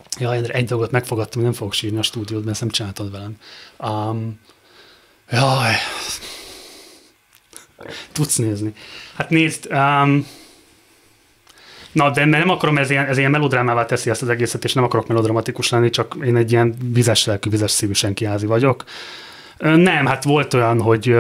Ja, Endre, egy dolgot megfogadtam, hogy nem fogok sírni a stúdiót, mert ezt nem csináltad velem. Jaj, tudsz nézni. Hát nézd, na, de nem akarom, ez ilyen melodrámává teszi ezt az egészet, és nem akarok melodramatikus lenni, csak én egy ilyen vizes lelkű, vizes szívű senkiházi vagyok. Nem, hát volt olyan, hogy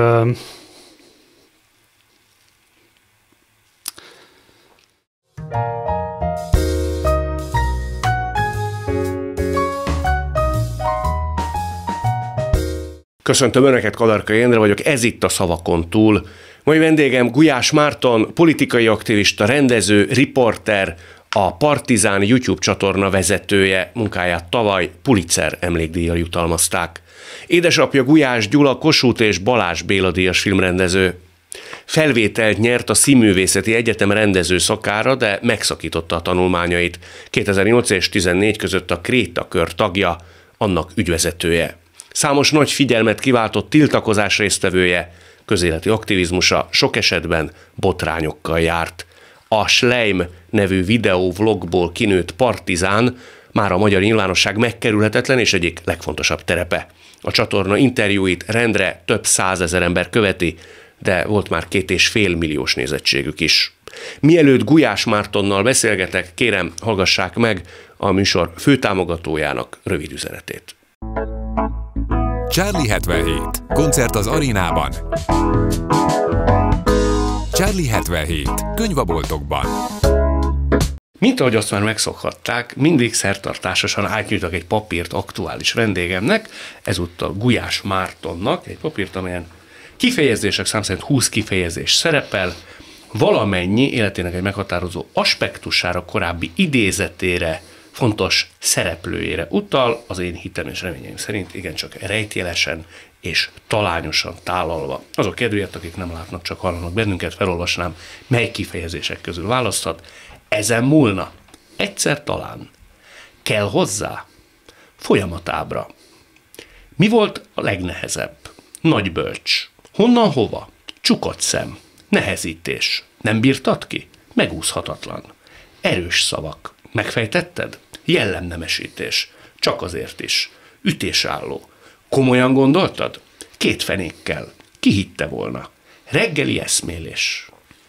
Köszöntöm Önöket, Kadarkai Endre vagyok, ez itt a Szavakon túl. Mai vendégem Gulyás Márton, politikai aktivista, rendező, riporter, a Partizán YouTube csatorna vezetője, munkáját tavaly Pulitzer emlékdíjjal jutalmazták. Édesapja Gulyás Gyula, Kossuth és Balázs Béla díjas filmrendező. Felvételt nyert a Színművészeti Egyetem rendező szakára, de megszakította a tanulmányait. 2008 és 2014 között a Kréta Kör tagja, annak ügyvezetője. Számos nagy figyelmet kiváltott tiltakozás résztvevője, közéleti aktivizmusa sok esetben botrányokkal járt. A Schleim nevű videóvlogból kinőtt Partizán már a magyar nyilvánosság megkerülhetetlen és egyik legfontosabb terepe. A csatorna interjúit rendre több százezer ember követi, de volt már 2,5 milliós nézettségük is. Mielőtt Gulyás Mártonnal beszélgetek, kérem, hallgassák meg a műsor főtámogatójának rövid üzenetét. Charlie 77. Koncert az Arénában. Charlie 77. Könyvaboltokban. Mint ahogy azt már megszokhatták, mindig szertartásosan átnyújtak egy papírt aktuális vendégemnek, ezúttal Gulyás Mártonnak, egy papírt, amelyen kifejezések szám szerint 20 kifejezés szerepel, valamennyi életének egy meghatározó aspektusára, korábbi idézetére, fontos szereplőjére utal, az én hitem és reményeim szerint igencsak rejtjelesen és talányosan tálalva. Azok kedvéért, akik nem látnak, csak hallanak bennünket, felolvasnám, mely kifejezések közül választhat. Ezen múlna. Egyszer talán. Kell hozzá. Folyamatábra. Mi volt a legnehezebb? Nagy bölcs. Honnan hova? Csukott szem. Nehezítés. Nem bírtad ki? Megúszhatatlan. Erős szavak. Megfejtetted? Jellemnemesítés. Csak azért is. Ütésálló. Komolyan gondoltad? 2 fenékkel. Ki hitte volna? Reggeli eszmélés.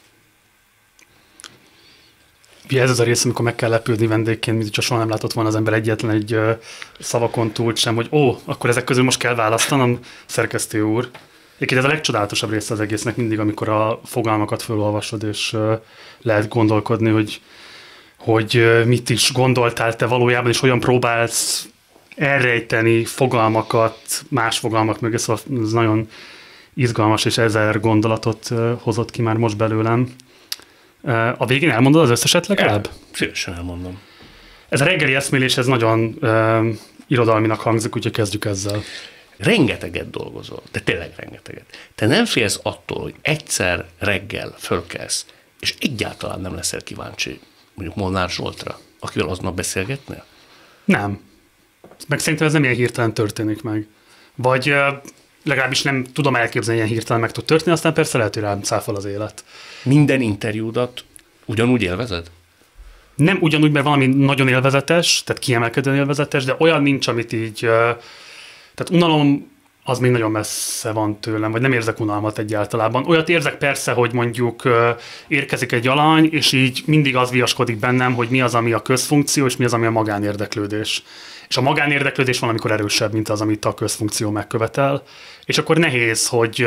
ez az a rész, amikor meg kell lepődni vendégként, mint csak soha nem látott volna az ember egyetlen egy szavakon túl sem, hogy akkor ezek közül most kell választanom, szerkesztő úr. Egyébként ez a legcsodálatosabb része az egésznek mindig, amikor a fogalmakat felolvasod, és lehet gondolkodni, hogy mit is gondoltál te valójában, és hogyan próbálsz elrejteni fogalmakat, más fogalmak mögé, szóval ez nagyon izgalmas, és 1000 gondolatot hozott ki már most belőlem. A végén elmondod az összeset legalább? Szívesen elmondom. Ez a reggeli eszmélés, ez nagyon irodalminak hangzik, úgyhogy kezdjük ezzel. Rengeteget dolgozol, de tényleg rengeteget. Te nem félsz attól, hogy egyszer reggel fölkelsz, és egyáltalán nem leszel kíváncsi mondjuk Molnár Zsoltra, akivel aznap beszélgetnél? Nem. Meg szerintem ez nem ilyen hirtelen történik meg. Vagy legalábbis nem tudom elképzelni, ilyen hirtelen meg tud történni, aztán persze lehet, hogy rám cáfol az élet. Minden interjúdat ugyanúgy élvezed? Nem ugyanúgy, mert valami nagyon élvezetes, tehát kiemelkedően élvezetes, de olyan nincs, amit így... Tehát unalom az még nagyon messze van tőlem, vagy nem érzek unalmat egyáltalán. Olyat érzek persze, hogy mondjuk érkezik egy alany, és így mindig az viaskodik bennem, hogy mi az, ami a közfunkció, és mi az, ami a magánérdeklődés. És a magánérdeklődés valamikor erősebb, mint az, amit a közfunkció megkövetel. És akkor nehéz, hogy...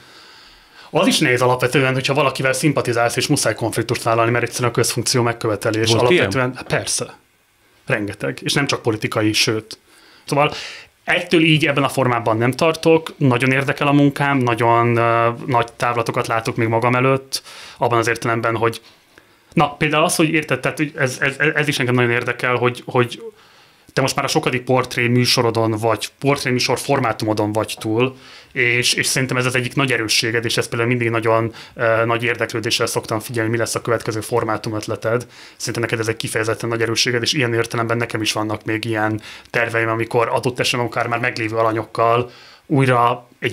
Az is nehéz alapvetően, hogyha valakivel szimpatizálsz, és muszáj konfliktust vállalni, mert egyszerűen a közfunkció megkövetelés. Volt alapvetően ilyen? Persze. Rengeteg. És nem csak politikai, sőt. Szóval ettől így ebben a formában nem tartok, nagyon érdekel a munkám, nagyon nagy távlatokat látok még magam előtt, abban az értelemben, hogy például az, hogy érted, tehát ez is engem nagyon érdekel, hogy te most már a sokadik portré műsorodon vagy, portré műsor formátumodon vagy túl, és szerintem ez az egyik nagy erősséged, és ezt például mindig nagyon nagy érdeklődéssel szoktam figyelni, mi lesz a következő formátum ötleted. Szerintem neked ez egy kifejezetten nagy erősséged, és ilyen értelemben nekem is vannak még ilyen terveim, amikor adott esetben akár már meglévő alanyokkal újra egy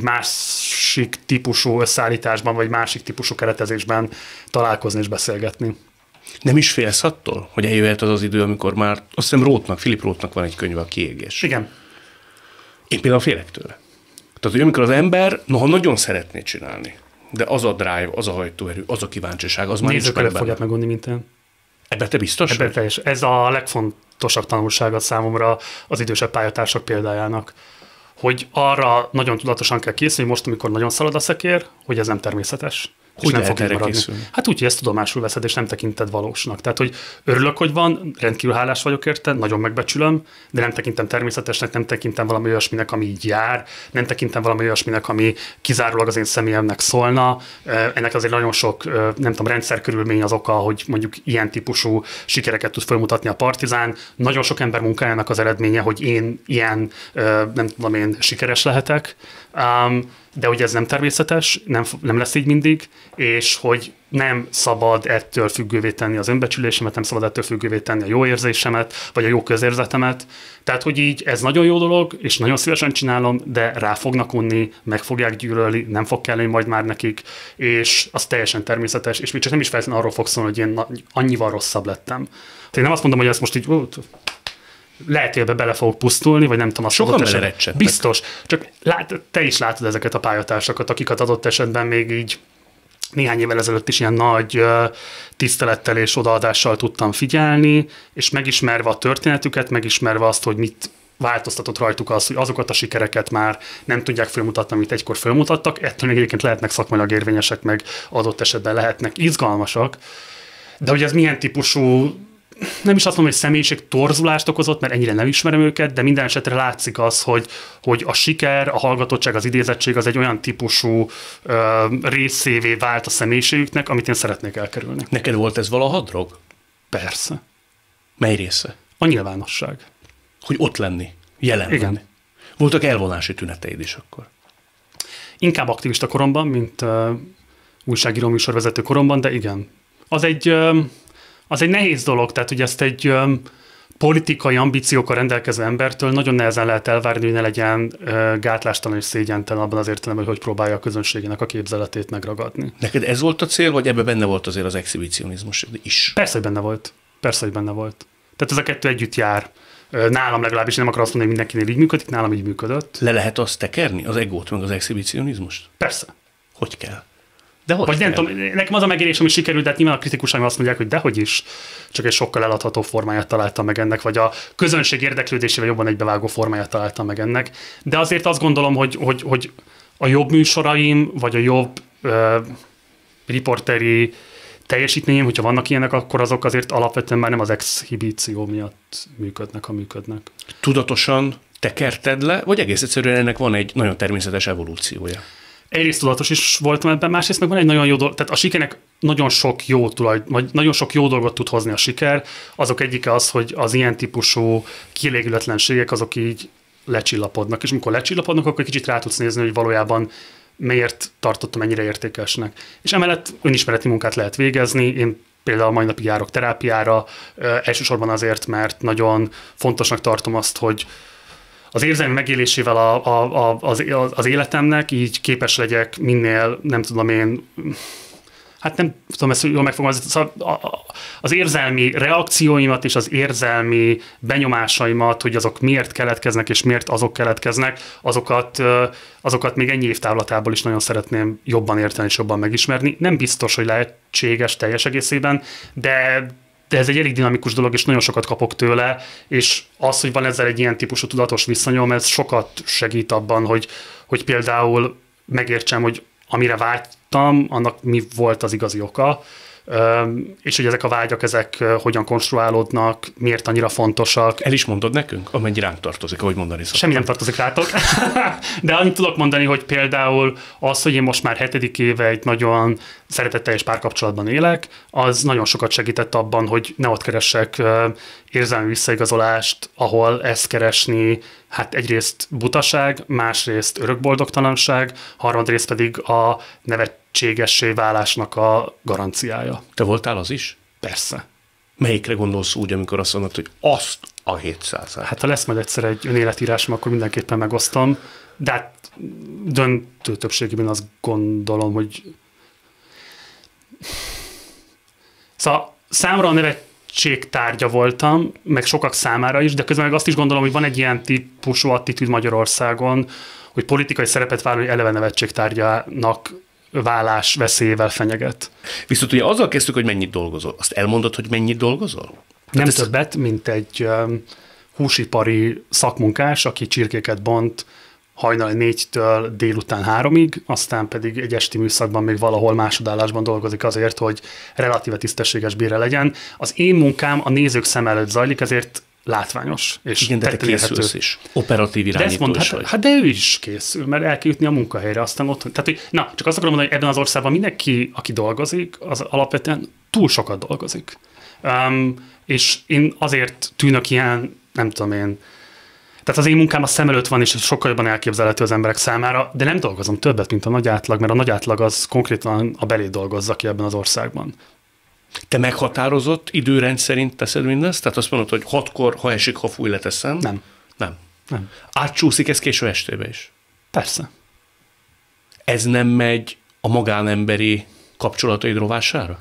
másik típusú összeállításban, vagy másik típusú keretezésben találkozni és beszélgetni. Nem is félsz attól, hogy eljöhet az az idő, amikor már azt hiszem Philip Rothnak van egy könyve, a Kiégés. Igen. Én például félek tőle. Tehát, hogy amikor az ember, noha nagyon szeretné csinálni, de az a drive, az a hajtóerő, az a kíváncsiság, az már Nézők előtt fogják megunni, mint én. Ebben te biztos? Ebben teljes. Ez a legfontosabb tanulsága számomra az idősebb pályatársak példájának, hogy arra nagyon tudatosan kell készülni, most, amikor nagyon szalad a szekér, hogy ez nem természetes. Hogy lehet erre készülni? Hát úgy, hogy ezt tudomásul veszed, és nem tekinted valósnak. Tehát, hogy örülök, hogy van, rendkívül hálás vagyok érte, nagyon megbecsülöm, de nem tekintem természetesnek, nem tekintem valami olyasminek, ami így jár, nem tekintem valami olyasminek, ami kizárólag az én személyemnek szólna. Ennek azért nagyon sok, nem tudom, rendszerkörülmény az oka, hogy mondjuk ilyen típusú sikereket tud felmutatni a Partizán. Nagyon sok ember munkájának az eredménye, hogy én ilyen, nem tudom én, sikeres lehetek. De hogy ez nem természetes, nem lesz így mindig, és hogy nem szabad ettől függővé tenni az önbecsülésemet, nem szabad ettől függővé tenni a jó érzésemet, vagy a jó közérzetemet. Tehát, hogy így ez nagyon jó dolog, és nagyon szívesen csinálom, de rá fognak unni, meg fogják gyűlölni, nem fog kelleni majd már nekik, és az teljesen természetes, és még csak nem is feltétlenül arról fog szólni, hogy én annyival rosszabb lettem. Tehát én nem azt mondom, hogy ezt most így lehet, hogy ebbe bele fogok pusztulni, vagy nem tudom, azt sokan belerecsettek. Biztos. Csak te is látod ezeket a pályatársakat, akiket adott esetben még így néhány évvel ezelőtt is ilyen nagy tisztelettel és odaadással tudtam figyelni, és megismerve a történetüket, megismerve azt, hogy mit változtatott rajtuk az, hogy azokat a sikereket már nem tudják felmutatni, amit egykor felmutattak, ettől még egyébként lehetnek szakmailag érvényesek, meg adott esetben lehetnek izgalmasak, de hogy ez milyen típusú, nem is azt mondom, hogy személyiség torzulást okozott, mert ennyire nem ismerem őket, de minden esetre látszik az, hogy a siker, a hallgatottság, az idézettség az egy olyan típusú részévé vált a személyiségüknek, amit én szeretnék elkerülni. Neked volt ez valaha drog? Persze. Mely része? A nyilvánosság. Hogy ott lenni, jelen Igen. lenni. Voltak elvonási tüneteid is akkor? Inkább aktivista koromban, mint újságíró műsorvezető koromban, de igen. Az egy nehéz dolog, tehát hogy ezt egy politikai ambíciókkal rendelkező embertől nagyon nehezen lehet elvárni, hogy ne legyen gátlástalan és szégyentelen abban az értelemben, hogy próbálja a közönségének a képzeletét megragadni. Neked ez volt a cél, vagy ebben benne volt azért az exhibicionizmus is? Persze, hogy benne volt. Persze, hogy benne volt. Tehát ez a kettő együtt jár. Nálam legalábbis, nem akarom azt mondani, hogy mindenkinél így működik, nálam így működött. Le lehet azt tekerni, az egót, meg az exhibicionizmust? Persze. Hogy kell? De hogy vagy kell? nem tudom, nekem az a megélésem is sikerült, de hát nyilván a kritikusaim azt mondják, hogy dehogy is, csak egy sokkal eladható formáját találtam meg ennek, vagy a közönség érdeklődésével jobban egybevágó formáját találtam meg ennek. De azért azt gondolom, hogy a jobb műsoraim, vagy a jobb riporteri teljesítményem, hogyha vannak ilyenek, akkor azok azért alapvetően már nem az exhibíció miatt működnek, ha működnek. Tudatosan tekerted le, vagy egész egyszerűen ennek van egy nagyon természetes evolúciója? Egyrészt tudatos is voltam ebben, másrészt meg van egy nagyon jó dolog, tehát a sikernek nagyon sok jó dolgot tud hozni a siker. Azok egyike az, hogy az ilyen típusú kielégületlenségek azok így lecsillapodnak, és amikor lecsillapodnak, akkor kicsit rá tudsz nézni, hogy valójában miért tartottam ennyire értékesnek. És emellett önismereti munkát lehet végezni, én például mai napig járok terápiára, elsősorban azért, mert nagyon fontosnak tartom azt, hogy az érzelmi megélésével az életemnek így képes legyek minél, nem tudom én, hát nem tudom ezt jól megfogalmazni, szóval az érzelmi reakcióimat és az érzelmi benyomásaimat, hogy azok miért keletkeznek és miért azok keletkeznek, azokat még ennyi évtávlatából is nagyon szeretném jobban érteni és jobban megismerni. Nem biztos, hogy lehetséges teljes egészében, de ez egy elég dinamikus dolog, és nagyon sokat kapok tőle, és az, hogy van ezzel egy ilyen típusú tudatos viszonyom, ez sokat segít abban, hogy például megértsem, hogy amire vágytam, annak mi volt az igazi oka, és hogy ezek a vágyak, ezek hogyan konstruálódnak, miért annyira fontosak. El is mondod nekünk, amennyi ránk tartozik, ahogy mondani szoktam. Semmi nem tartozik rátok. De annyit tudok mondani, hogy például az, hogy én most már 7. éve egy nagyon szeretetteljes párkapcsolatban élek, az nagyon sokat segített abban, hogy ne ott keressek érzelmi visszaigazolást, ahol ezt keresni, hát egyrészt butaság, másrészt örökboldogtalanság, harmadrészt pedig a nevetségessé válásnak a garanciája. Te voltál az is? Persze. Melyikre gondolsz úgy, amikor azt mondod, hogy azt a 700-at? Hát ha lesz majd egyszer egy önéletírásom, akkor mindenképpen megosztom, de hát döntő többségében azt gondolom, hogy szóval számra a nevetség tárgya voltam, meg sokak számára is, de közben meg azt is gondolom, hogy van egy ilyen típusú attitűd Magyarországon, hogy politikai szerepet vállaló eleve nevetségtárgyának válás veszélyével fenyeget. Viszont ugye azzal kezdtük, hogy mennyit dolgozol. Azt elmondod, hogy mennyit dolgozol? Nem többet, mint egy húsipari szakmunkás, aki csirkéket bont hajnal 4-től délután 3-ig, aztán pedig egy esti műszakban még valahol másodállásban dolgozik azért, hogy relatíve tisztességes bére legyen. Az én munkám a nézők szem előtt zajlik, ezért látványos. És igen, de te készülsz is. Operatív irányító is vagy. Hát de ő is készül, mert el kell jutni a munkahelyre, aztán ott. Tehát, hogy, csak azt akarom mondani, hogy ebben az országban mindenki, aki dolgozik, az alapvetően túl sokat dolgozik. És én azért tűnök ilyen, nem tudom én, tehát az én munkám a szem előtt van, és sokkal jobban elképzelhető az emberek számára, de nem dolgozom többet, mint a nagy átlag, mert a nagy átlag az konkrétan a belét dolgozza ki ebben az országban. Te meghatározott időrend szerint teszed mindezt? Tehát azt mondod, hogy 6-kor, ha esik, ha fúj, leteszem? Nem. Átcsúszik ez késő estébe is? Persze. Ez nem megy a magánemberi kapcsolataid rovására?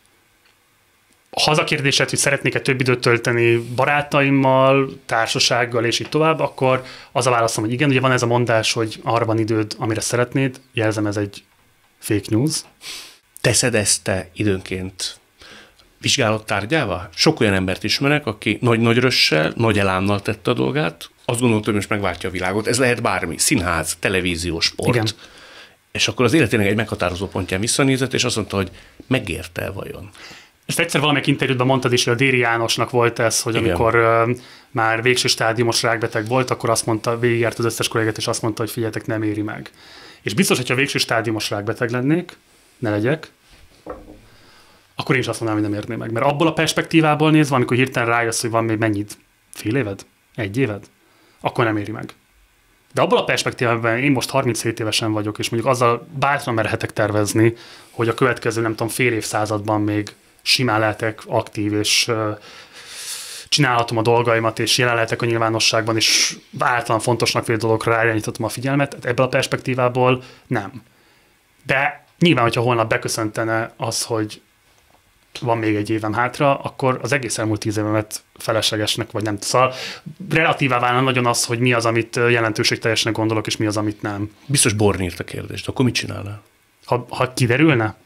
Ha az a kérdésed, hogy szeretnék-e több időt tölteni barátaimmal, társasággal és így tovább, akkor az a válaszom, hogy igen. Ugye van ez a mondás, hogy arra van időd, amire szeretnéd. Jelzem, ez egy fake news. Teszed ezt te időnként vizsgálattárgyává? Sok olyan embert ismerek, aki nagy rösszel, nagy elánnal tette a dolgát, azt gondolta, hogy most megváltja a világot. Ez lehet bármi, színház, televízió, sport. Igen. És akkor az életének egy meghatározó pontján visszanézett, és azt mondta, hogy megérte vajon. Ezt egyszer valamelyik interjútban mondtad is, hogy a Déri Jánosnak volt ez, hogy igen. Amikor már végső stádiumos rákbeteg volt, akkor azt mondta, végigjárt az összes kollégát, és azt mondta, hogy figyeljetek, nem éri meg. És biztos, hogyha végső stádiumos rákbeteg lennék, ne legyek, akkor én is azt mondanám, hogy nem érné meg. Mert abból a perspektívából nézve, amikor hirtelen rájössz, hogy van még mennyit, fél éved? 1 éved? Akkor nem éri meg. De abból a perspektívában én most 37 évesen vagyok, és mondjuk azzal bátran merhetek tervezni, hogy a következő, nem tudom, fél évszázadban még simán lehetek aktív, és csinálhatom a dolgaimat, és jelen lehetek a nyilvánosságban, és általán fontosnak vélt dolgokra ráirányíthatom a figyelmet. Ebből a perspektívából nem. De nyilván, hogyha holnap beköszöntene az, hogy van még 1 évem hátra, akkor az egész elmúlt 10 évemet feleslegesnek, vagy nem. Szóval relatívá válna nagyon az, hogy mi az, amit jelentőségteljesnek gondolok, és mi az, amit nem. Biztos Born írt a kérdést, akkor mit csinálnál? Ha kiderülne?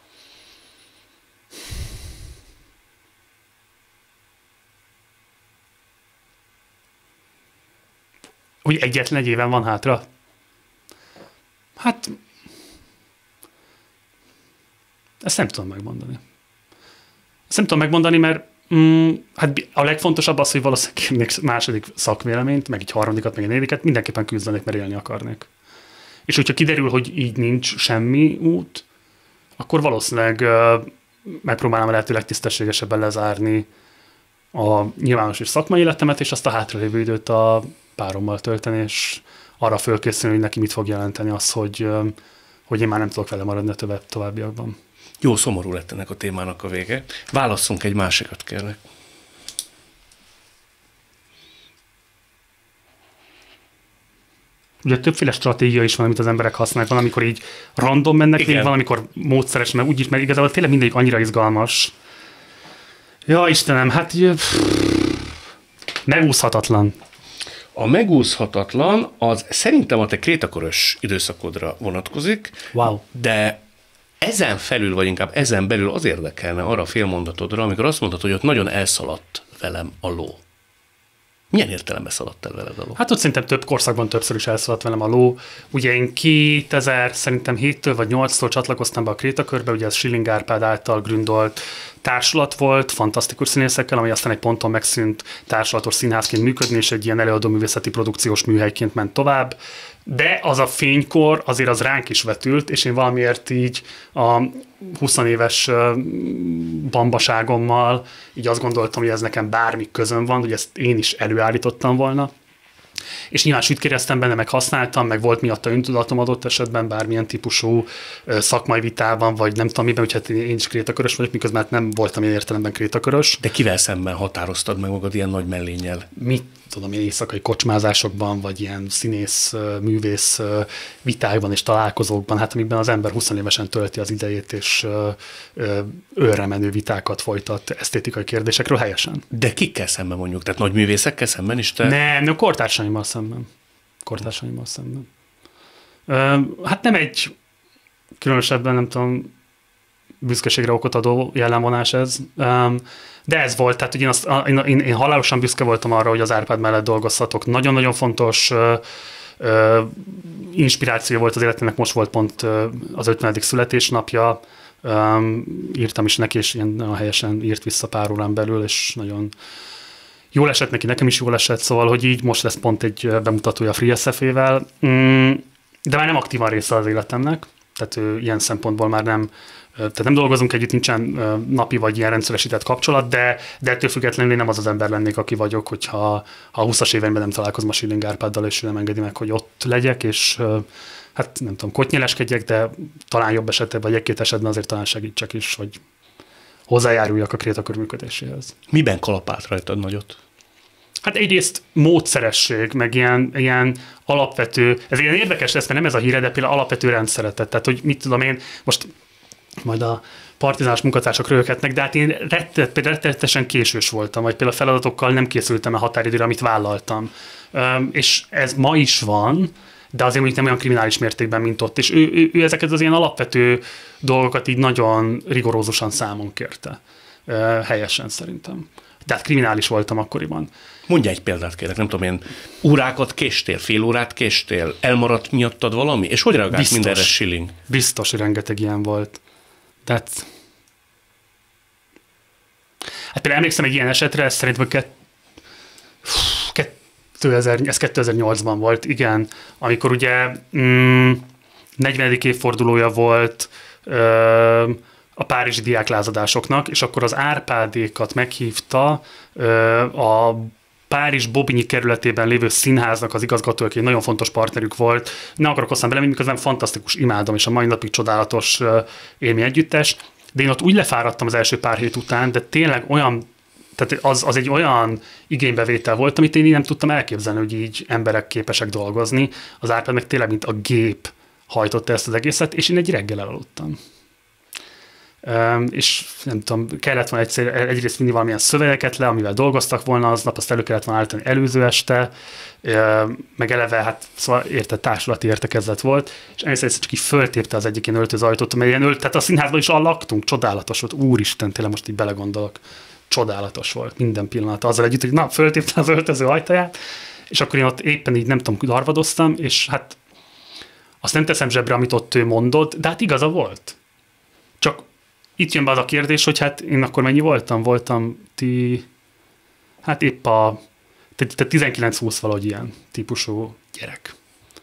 Hogy egyetlen 1 éven van hátra? Hát, ezt nem tudom megmondani. Mert hát a legfontosabb az, hogy valószínűleg kérnék második szakvéleményt, meg egy harmadikat, meg egy négyiket, mindenképpen küzdenék, mert élni akarnék. És hogyha kiderül, hogy így nincs semmi út, akkor valószínűleg megpróbálom a lehető legtisztességesebben lezárni a nyilvános és szakmai életemet, és azt a hátralévő időt a párommal tölteni, és arra fölkészülni, hogy neki mit fog jelenteni az, hogy én már nem tudok vele maradni a továbbiakban. Jó, szomorú lett ennek a témának a vége. Válasszunk egy másikat, kérlek. Ugye többféle stratégia is van, amit az emberek használnak. Van, amikor így random mennek, még van, amikor módszeres, mert úgyis, mert igazából tényleg mindegyik annyira izgalmas. Ja, Istenem, hát megúszhatatlan. A megúszhatatlan az szerintem a te krétakörös időszakodra vonatkozik, wow. De ezen felül, vagy inkább ezen belül az érdekelne arra a félmondatodra, amikor azt mondtad, hogy ott nagyon elszaladt velem a ló. Milyen értelemben szaladt el veled a ló? Hát ott szerintem több korszakban többször is elszaladt velem a ló. Ugye én 2007-től vagy 8-tól csatlakoztam be a Krétakörbe, ugye ez Schilling Árpád által gründolt társulat volt, fantasztikus színészekkel, ami aztán egy ponton megszűnt társulatos színházként működni, és egy ilyen előadó művészeti produkciós műhelyként ment tovább. De az a fénykor azért az ránk is vetült, és én valamiért így a 20 éves bambaságommal így azt gondoltam, hogy ez nekem bármi közön van, hogy ezt én is előállítottam volna. És nyilván sütkéreztem benne, meg használtam, meg volt miatta öntudatom adott esetben bármilyen típusú szakmai vitában, vagy nem tudom miben, úgyhogy én is krétakörös vagyok, miközben nem voltam ilyen értelemben krétakörös. De kivel szemben határoztad meg magad ilyen nagy mellénnyel? tudom én, éjszakai kocsmázásokban, vagy ilyen színész, művész vitákban és találkozókban, hát amikben az ember 20 évesen tölti az idejét, és őrre menő vitákat folytat esztétikai kérdésekről helyesen. De kikkel szemben mondjuk? Tehát nagy művészekkel szemben is te? Nem, kortársaimmal szemben. Kortársaimmal szemben. Hát nem egy különösebben, nem tudom, büszkeségre okot adó jellemvonás ez, de ez volt, tehát hogy én halálosan büszke voltam arra, hogy az Árpád mellett dolgozhatok. Nagyon-nagyon fontos inspiráció volt az életemnek, most volt pont az 50. születésnapja, írtam is neki, és ilyen helyesen írt vissza pár órán belül, és nagyon jól esett neki, nekem is jól esett, szóval, hogy így most lesz pont egy bemutatója a Free SF-ével, de már nem aktívan része az életemnek, tehát ilyen szempontból már nem, tehát nem dolgozunk együtt, nincsen napi vagy ilyen rendszeresített kapcsolat, de ettől függetlenül én nem az az ember lennék, aki vagyok, hogyha a 20-as éveimben nem találkozom a Schilling Árpáddal, és ő nem engedi meg, hogy ott legyek, és hát nem tudom, kotnyéleskedjek, de talán jobb esetben, vagy egy-két esetben azért talán segítsek is, hogy hozzájáruljak a Krétakör működéséhez. Miben kalapált rajtad nagyot? Hát egyrészt módszeresség, meg ilyen alapvető, ez ilyen érdekes lesz, mert nem ez a híre, de például alapvető rendszeretet. Tehát, hogy mit tudom én, most majd a partizános munkatársak röhöghetnek, de hát én rettenetesen késős voltam, vagy például feladatokkal nem készültem a határidőre, amit vállaltam. És ez ma is van, de azért mondjuk nem olyan kriminális mértékben, mint ott. És ő ezeket az ilyen alapvető dolgokat így nagyon rigorózusan számon kérte. Helyesen szerintem. De hát kriminális voltam akkoriban. Mondj egy példát, kérlek, nem tudom én, órákat késtél, fél órát késtél, elmaradt miattad valami? És hogy reagált mindenre Schilling? Biztos, hogy rengeteg ilyen volt. Tehát... Hát például emlékszem egy ilyen esetre, ez szerintem 2008-ban volt, igen, amikor ugye 40. évfordulója volt a párizsi diáklázadásoknak, és akkor az Árpádékat meghívta a Párizs Bobigny kerületében lévő színháznak az igazgatója, aki egy nagyon fontos partnerük volt. Nem akarok hosszan bele, miközben fantasztikus, imádom, és a mai napig csodálatos élmény együttes, de én ott úgy lefáradtam az első pár hét után, de tényleg olyan, tehát az egy olyan igénybevétel volt, amit én így nem tudtam elképzelni, hogy így emberek képesek dolgozni. Az Árpád meg tényleg, mint a gép hajtotta ezt az egészet, és én egy reggel elaludtam. És nem tudom, kellett volna egyrészt vinni valamilyen szövegeket le, amivel dolgoztak volna aznap, azt elő kellett volna állítani előző este, meg eleve, hát szóval társulati értekezlet volt, és egyszer csak így föltépte az egyik ilyen öltözajtót, mert ilyen tehát a színházban is laktunk, csodálatos volt, úristen, tényleg most így belegondolok, csodálatos volt minden pillanat, azzal együtt, hogy na, föltépte az öltöző ajtaját, és akkor én ott éppen így nem tudom, darvadoztam, és hát azt nem teszem zsebre, amit ott ő mondott, de hát igaza volt. Csak itt jön be az a kérdés, hogy hát én akkor mennyi voltam? Hát épp a 19-20 valahogy ilyen típusú gyerek.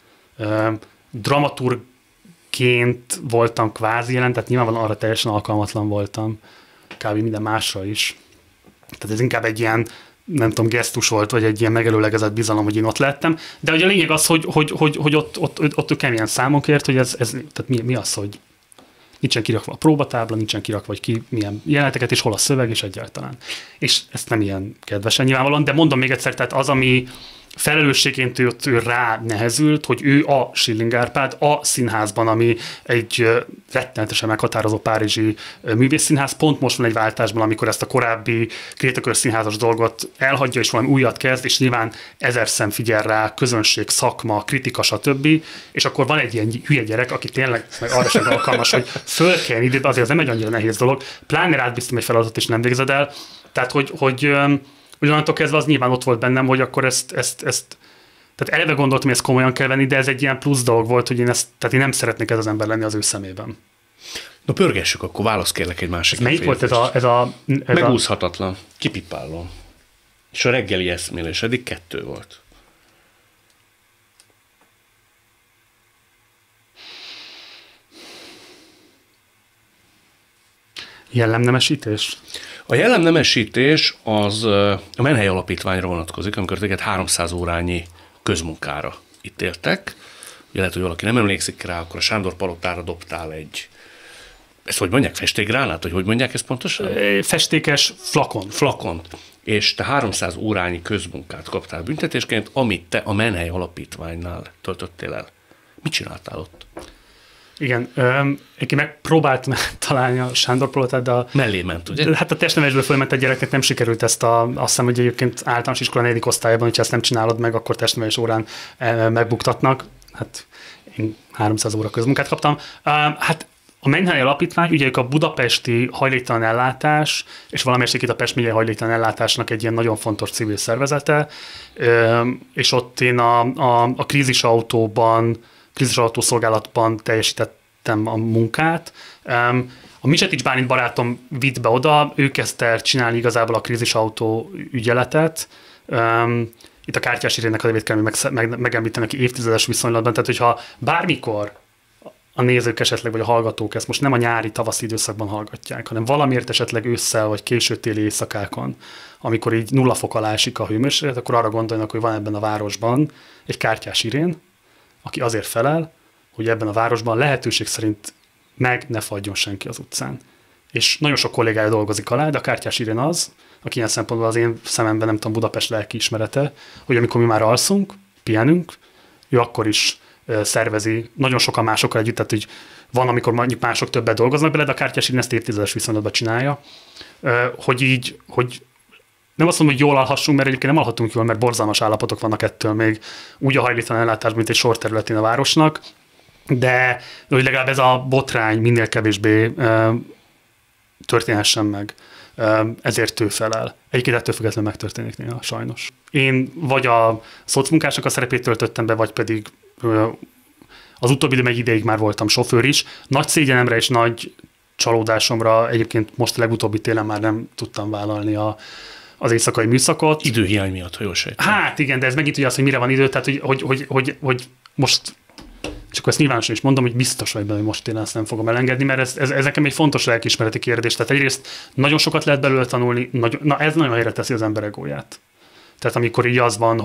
Dramaturgként voltam kvázi jelen, tehát nyilvánvalóan arra teljesen alkalmatlan voltam, kb. Minden másra is. Tehát ez inkább egy ilyen, nem tudom, gesztus volt, vagy egy ilyen megelőlegezett bizalom, hogy én ott lettem. De ugye a lényeg az, hogy ott ő keményen számon kért, hogy tehát mi az, hogy nincsen kirakva a próbatábla, nincsen kirakva, hogy ki milyen jeleneteket, és hol a szöveg, és egyáltalán. És ezt nem ilyen kedvesen nyilvánvalóan, de mondom még egyszer, tehát az, ami felelősségként ő rá nehezült, hogy ő a Schilling Árpád a színházban, ami egy rettenetesen meghatározó párizsi művészszínház, pont most van egy váltásban, amikor ezt a korábbi Krétakör színházas dolgot elhagyja, és valami újat kezd, és nyilván 1000 szem figyel rá, közönség, szakma, kritika, stb. És akkor van egy ilyen hülye gyerek, aki tényleg meg arra sem alkalmas, hogy föl kell időben, azért az nem egy annyira nehéz dolog, pláne rád biztos egy feladatot, és nem végzed el. Tehát, hogy onnantól kezdve az nyilván ott volt bennem, hogy akkor ezt tehát eleve gondoltam, hogy ezt komolyan kell venni, de ez egy ilyen plusz dolog volt, hogy tehát én nem szeretnék ez az ember lenni az ő szemében. Na pörgessük, akkor válasz kérlek egy másik. Melyik volt ez megúszhatatlan, kipipálom. És a reggeli eszmélés, eddig 2 volt. Jellemnemesítés? A jellemnemesítés az a Menhely Alapítványra vonatkozik, amikor téged 300 órányi közmunkára ítéltek. Ugye lehet, hogy valaki nem emlékszik rá, akkor a Sándor palotára dobtál egy, ezt hogy mondják, festésgránát, hogy mondják ezt pontosan? Festékes flakon. Flakont. és te 300 órányi közmunkát kaptál büntetésként, amit te a Menhely Alapítványnál töltöttél el. Mit csináltál ott? Igen, én megpróbáltam találni a Sándor Palotát, de mellé ment, ugye? Hát a testnevelésből fölment egy gyereknek, nem sikerült ezt azt hiszem, hogy egyébként általános iskola 4. osztályban, hogyha ezt nem csinálod meg, akkor testnevelés órán megbuktatnak. Hát én 300 óra közmunkát kaptam. Hát a Menhely Alapítvány, ugye ők a budapesti hajléktalan ellátás, és valamelyest itt a Pest megyei hajléktalan ellátásnak egy ilyen nagyon fontos civil szervezete, és ott én a krízisautó szolgálatban teljesítettem a munkát. A Misetics Bálint barátom vitt be oda, ő kezdte el csinálni igazából a krízisautó ügyeletet. Itt a Kártyás Irénnek a nevét kell megemlíteni, aki évtizedes viszonylatban, tehát hogyha bármikor a nézők esetleg, vagy a hallgatók ezt most nem a nyári, tavaszi időszakban hallgatják, hanem valamiért esetleg ősszel, vagy késő téli éjszakákon, amikor így 0 fok alá esik a hőmérséklet, akkor arra gondolnak, hogy van ebben a városban egy Kártyás Irén, aki azért felel, hogy ebben a városban lehetőség szerint meg ne fagyjon senki az utcán. És nagyon sok kollégája dolgozik alá, de a Kártyás Irén az, aki ilyen szempontból az én szememben, nem tudom, Budapest lelkiismerete, hogy amikor mi már alszunk, pihenünk, ő akkor is szervezi, nagyon sokan másokkal együtt, tehát hogy van, amikor mondjuk mások többet dolgoznak bele, de a Kártyás Irén ezt évtizedes viszonylatban csinálja, hogy nem azt mondom, hogy jól alhassunk, mert egyébként nem alhatunk jól, mert borzalmas állapotok vannak ettől még úgy a hajléktalan ellátás, mint egy sor területén a városnak, de hogy legalább ez a botrány minél kevésbé történhessen meg. Ezért ő felel. Egyébként ettől függetlenül megtörténik néha, sajnos. Én vagy a szocmunkásnak a szerepét töltöttem be, vagy pedig az utóbbi egy ideig már voltam sofőr is. Nagy szégyenemre és nagy csalódásomra egyébként most a legutóbbi télen már nem tudtam vállalni az éjszakai műszakot. Időhiány miatt, ha jól sejtem. Hát igen, de ez megint ugye az, hogy mire van idő, tehát hogy most, és akkor ezt nyilvánosan is mondom, hogy biztos vagy benne, hogy most én ezt nem fogom elengedni, mert ez nekem egy fontos lelkiismereti kérdés. Tehát egyrészt nagyon sokat lehet belőle tanulni, ez nagyon helyre teszi az ember egóját. Tehát amikor így az van,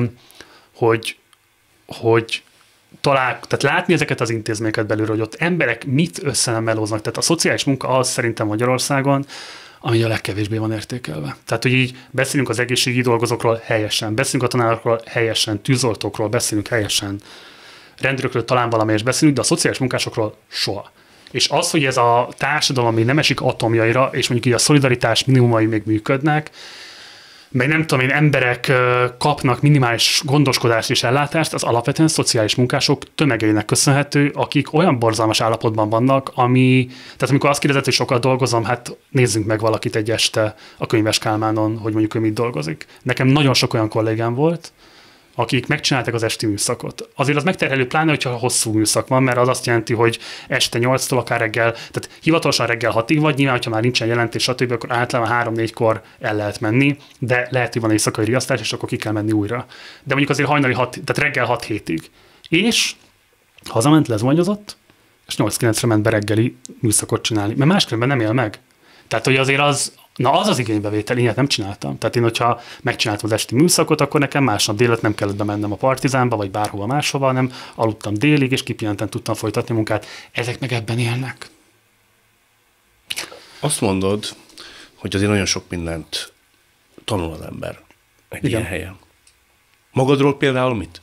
hogy tehát látni ezeket az intézményeket belülről, hogy ott emberek mit összemelóznak. Tehát a szociális munka az szerintem Magyarországon, ami a legkevésbé van értékelve. Tehát, hogy így beszélünk az egészségügyi dolgozókról helyesen, beszélünk a tanárokról helyesen, tűzoltókról beszélünk helyesen, rendőrökről talán valamelyest beszélünk, de a szociális munkásokról soha. És az, hogy ez a társadalom még nem esik atomjaira, és mondjuk így a szolidaritás minimumai még működnek, meg nem tudom én, emberek kapnak minimális gondoskodást és ellátást, az alapvetően szociális munkások tömegeinek köszönhető, akik olyan borzalmas állapotban vannak, tehát amikor azt kérdezett, hogy sokat dolgozom, hát nézzünk meg valakit egy este a Könyves Kálmánon, hogy mondjuk ő mit dolgozik. Nekem nagyon sok olyan kollégám volt, akik megcsinálták az esti műszakot. Azért az megterhelő, pláne, hogyha hosszú műszak van, mert az azt jelenti, hogy este 8-tól akár reggel, tehát hivatalosan reggel 6-ig vagy, nyilván, hogyha már nincsen jelentés, stb., akkor általában 3-4-kor el lehet menni, de lehet, hogy van éjszakai riasztás, és akkor ki kell menni újra. De mondjuk azért hajnali 6, tehát reggel 6-7-ig. És hazament, lezuhanyozott, és 8-9-re ment be reggeli műszakot csinálni, mert máskülönben nem él meg. Tehát, hogy azért az az igénybevétel, ilyet nem csináltam. Tehát én, hogyha megcsináltam az esti műszakot, akkor nekem másnap délután nem kellett bemennem a Partizánba, vagy bárhova máshova, hanem aludtam délig, és kipihenten tudtam folytatni a munkát. Ezek meg ebben élnek. Azt mondod, hogy azért nagyon sok mindent tanul az ember egy ilyen helyen. Magadról például mit?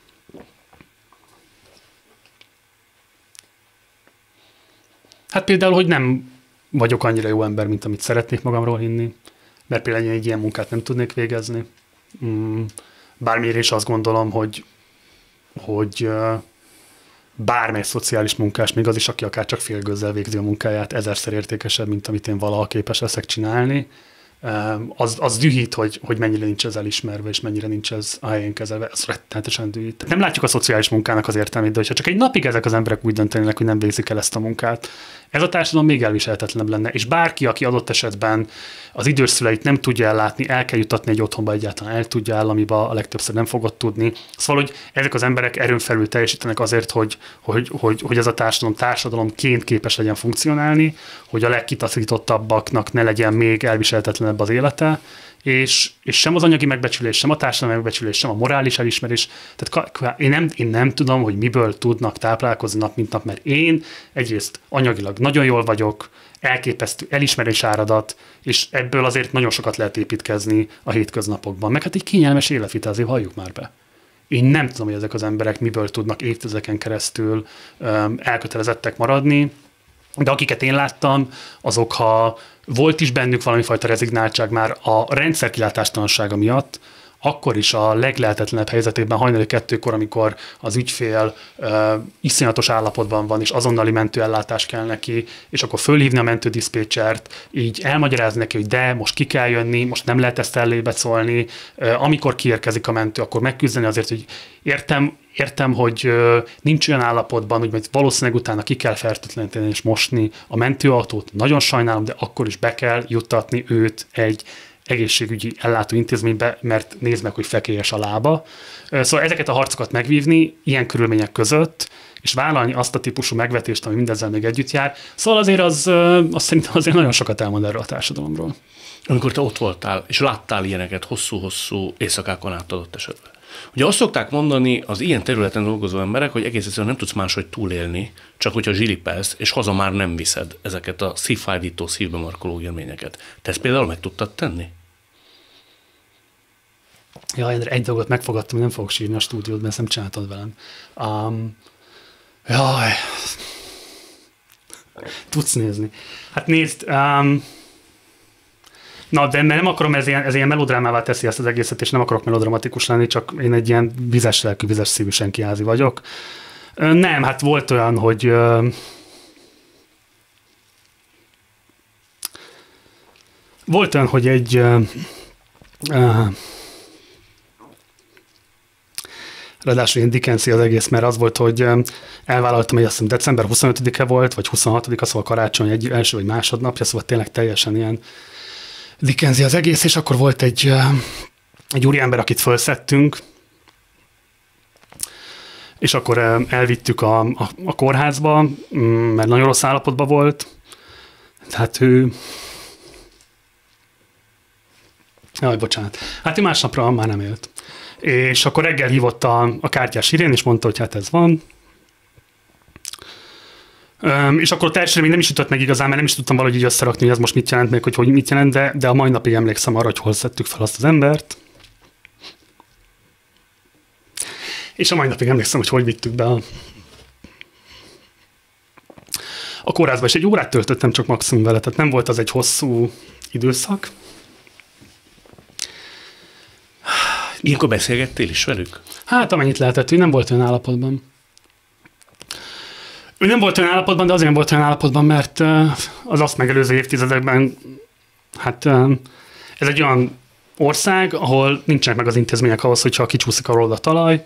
Hát például, hogy nem vagyok annyira jó ember, mint amit szeretnék magamról hinni, mert például egy ilyen munkát nem tudnék végezni. Bármiért is azt gondolom, hogy bármely szociális munkás, még az is, aki akár csak félgőzzel végzi a munkáját, 1000-szer értékesebb, mint amit én valaha képes leszek csinálni. Az dühít, hogy mennyire nincs ez elismerve, és mennyire nincs ez a helyén kezelve. Ez rettenetesen dühít. Nem látjuk a szociális munkának az értelmét, de hogyha csak egy napig ezek az emberek úgy döntenének, hogy nem végzik el ezt a munkát, ez a társadalom még elviselhetetlenebb lenne. És bárki, aki adott esetben az idős szüleit nem tudja ellátni, el kell jutatni egy otthonba, egyáltalán el tudja, államiba a legtöbbször nem fogod tudni. Szóval, hogy ezek az emberek erőn felül teljesítenek azért, hogy ez a társadalomként képes legyen funkcionálni, hogy a legkitaszítottabbaknak ne legyen még elviselhetetlenebb lehetetlenebb az élete, és sem az anyagi megbecsülés, sem a társadalmi megbecsülés, sem a morális elismerés. Tehát én nem tudom, hogy miből tudnak táplálkozni nap mint nap, mert én egyrészt anyagilag nagyon jól vagyok, elképesztő elismerés áradat, és ebből azért nagyon sokat lehet építkezni a hétköznapokban. Meg hát egy kényelmes életvitel, azért halljuk már be. Én nem tudom, hogy ezek az emberek miből tudnak évtizedeken keresztül elkötelezettek maradni, de akiket én láttam, azok, ha volt is bennük valami fajta rezignáltság már a rendszer kilátástalansága miatt, akkor is a leglehetetlenebb helyzetében hajnali 2-kor, amikor az ügyfél iszonyatos állapotban van, és azonnali mentőellátás kell neki, és akkor fölhívni a mentődiszpécsert, így elmagyarázni neki, hogy de, most ki kell jönni, most nem lehet ezt ellébecolni, amikor kiérkezik a mentő, akkor megküzdeni azért, hogy értem, hogy nincs olyan állapotban, hogy majd valószínűleg utána ki kell fertőtleníteni és mosni a mentőautót, nagyon sajnálom, de akkor is be kell juttatni őt egy egészségügyi ellátó intézménybe, mert nézd meg, hogy fekélyes a lába. Szóval ezeket a harcokat megvívni ilyen körülmények között, és vállalni azt a típusú megvetést, ami mindezzel még együtt jár. Szóval azért azt szerintem azért nagyon sokat elmond erről a társadalomról. Amikor te ott voltál, és láttál ilyeneket hosszú-hosszú éjszakákon át adott esetben. Ugye azt szokták mondani az ilyen területen dolgozó emberek, hogy egész egyszerűen nem tudsz máshogy túlélni, csak hogyha zsilipelsz, és haza már nem viszed ezeket a szívfájdító, szívbe markoló élményeket. Te ezt például meg tudtad tenni? Ja, én egy dolgot megfogadtam, hogy nem fogok sírni a stúdiót, mert ezt nem csináltad velem. Jaj. Tudsz nézni. Hát nézd, na, de nem akarom, ez ilyen melodrámává teszi ezt az egészet, és nem akarok melodramatikus lenni, csak én egy ilyen vizes lelkű, vizes szívű senkiházi vagyok. Nem, hát volt olyan, hogy egy ráadásul ilyen Dickensi az egész, mert az volt, hogy elvállaltam, hogy azt hiszem december 25-e volt, vagy 26-a, szóval karácsony első vagy másodnapja, szóval tényleg teljesen ilyen Dickensi az egész, és akkor volt egy úriember, akit felszettünk, és akkor elvittük a kórházba, mert nagyon rossz állapotban volt. Tehát ő... Jaj, bocsánat. Hát ő másnapra már nem élt. És akkor reggel hívott a kártyás Irén, és mondta, hogy hát ez van. És akkor teljesen még nem is jutott meg igazán, mert nem is tudtam valahogy így összerakni, hogy ez most mit jelent, meg hogy mit jelent, de a mai napig emlékszem arra, hogy hol szedtük fel azt az embert. És a mai napig emlékszem, hogy vittük be a kórházba, és egy órát töltöttem csak maximum vele, tehát nem volt az egy hosszú időszak. Ilyenkor beszélgettél is velük? Hát amennyit lehetett, ő nem volt olyan állapotban. Ő nem volt olyan állapotban, de azért nem volt olyan állapotban, mert az azt megelőző évtizedekben, hát ez egy olyan ország, ahol nincsenek meg az intézmények ahhoz, hogyha kicsúszik arról a talaj,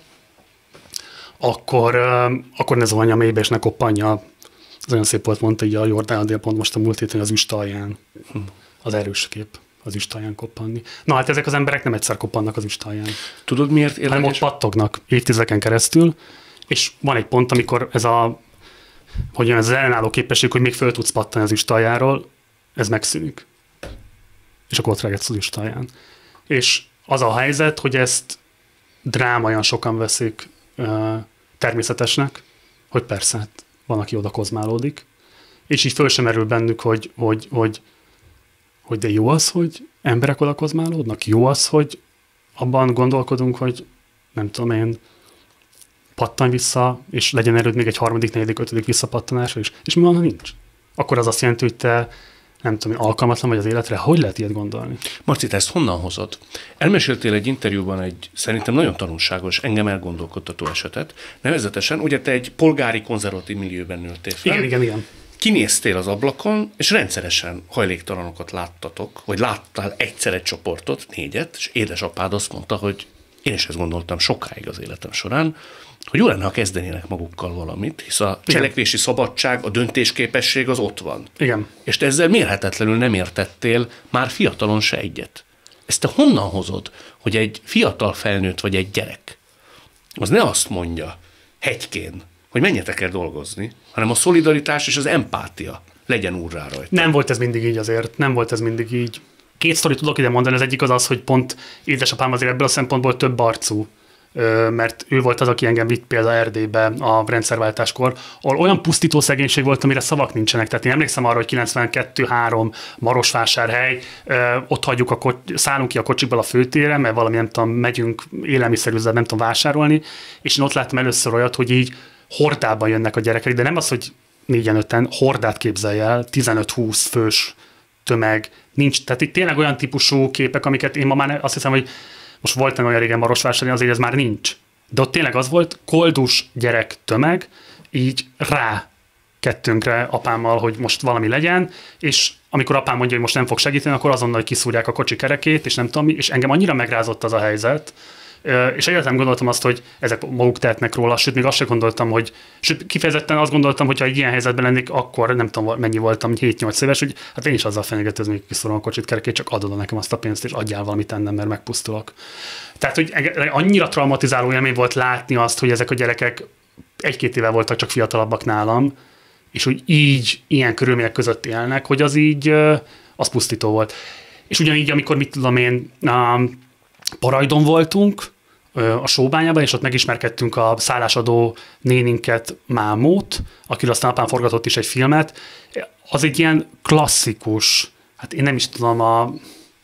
akkor ne zuhanja mélybe, és ne koppanja. Az olyan szép volt, mondta így a Jordán Adél pont most a múlt héten az üstalján. Az erős kép, az üstalján koppanni. Na hát ezek az emberek nem egyszer koppannak az üstalján. Tudod miért érdekes? Hanem ott pattognak évtizedeken keresztül, és van egy pont, amikor ez az ellenálló képesség, hogy még föl tudsz pattani az üstaljáról, ez megszűnik. És akkor ott regetsz az üstalján. És az a helyzet, hogy ezt drámaian sokan veszik természetesnek, hogy persze, hát van, aki oda kozmálódik, és így föl sem merül bennük, hogy de jó az, hogy emberek oda kozmálódnak, jó az, hogy abban gondolkodunk, hogy nem tudom én, pattanj vissza, és legyen erőd még egy 3., 4., 5. visszapattanásra is. És mi van, ha nincs? Akkor az azt jelenti, hogy te nem tudom, alkalmatlan vagy az életre. Hogy lehet ilyet gondolni? Marci, te ezt honnan hozod? Elmeséltél egy interjúban egy szerintem nagyon tanulságos, engem elgondolkodtató esetet. Nevezetesen, ugye te egy polgári konzervatív millióben nőttél fel. Igen. Kinéztél az ablakon, és rendszeresen hajléktalanokat láttatok, vagy láttál egyszer egy csoportot, 4, és édesapád azt mondta, hogy én is ezt gondoltam sokáig az életem során, hogy jó lenne, ha kezdenének magukkal valamit, hisz a cselekvési szabadság, a döntésképesség az ott van. Igen. És te ezzel mérhetetlenül nem értettél már fiatalon se egyet. Ezt te honnan hozod, hogy egy fiatal felnőtt vagy egy gyerek, az ne azt mondja hegykén, hogy menjetek el dolgozni, hanem a szolidaritás és az empátia legyen úrrá rajta. Nem volt ez mindig így azért, nem volt ez mindig így. Két sztorit tudok ide mondani, az egyik az, hogy pont édesapám azért ebből a szempontból több arcú, mert ő volt az, aki engem vitt például Erdélybe a rendszerváltáskor, ahol olyan pusztító szegénység volt, amire szavak nincsenek. Tehát én emlékszem arra, hogy 92-3 Marosvásárhely, ott hagyjuk szállunk ki a kocsikból a főtérre, mert valami nem tudom, megyünk élelmiszerüzletbe, nem tudom vásárolni, és én ott láttam először olyat, hogy így hordában jönnek a gyerekek, de nem az, hogy 4-5-en, hordát képzelj el, 15-20 fős tömeg, nincs. Tehát itt tényleg olyan típusú képek, amiket én ma már azt hiszem, hogy most volt olyan régen Marosvásárhelyen, azért ez már nincs. De ott tényleg az volt, koldus gyerek tömeg, így rá kettőnkre apámmal, hogy most valami legyen, és amikor apám mondja, hogy most nem fog segíteni, akkor azonnal kiszúrják a kocsi kerekét, és nem tudom mi, és engem annyira megrázott az a helyzet, és egyáltalán gondoltam azt, hogy ezek maguk tehetnek róla, sőt, még azt sem gondoltam, hogy, sőt, kifejezetten azt gondoltam, hogy ha egy ilyen helyzetben lennék, akkor nem tudom, mennyi voltam, 7-8 éves, hogy hát én is azzal fenyegetőzöm, hogy kiszúrom a kocsit kerekét, csak adod nekem azt a pénzt, és adjál valamit ennem, mert megpusztulok. Tehát, hogy annyira traumatizáló élmény volt látni azt, hogy ezek a gyerekek 1-2 éve voltak csak fiatalabbak nálam, és hogy így, ilyen körülmények között élnek, hogy az így, az pusztító volt. És ugyanígy, amikor mit tudom én, Parajdon voltunk, a Sóbányában, és ott megismerkedtünk a szállásadó néninket, Mámót, akiről aztán apám forgatott is egy filmet. Az egy ilyen klasszikus, hát én nem is tudom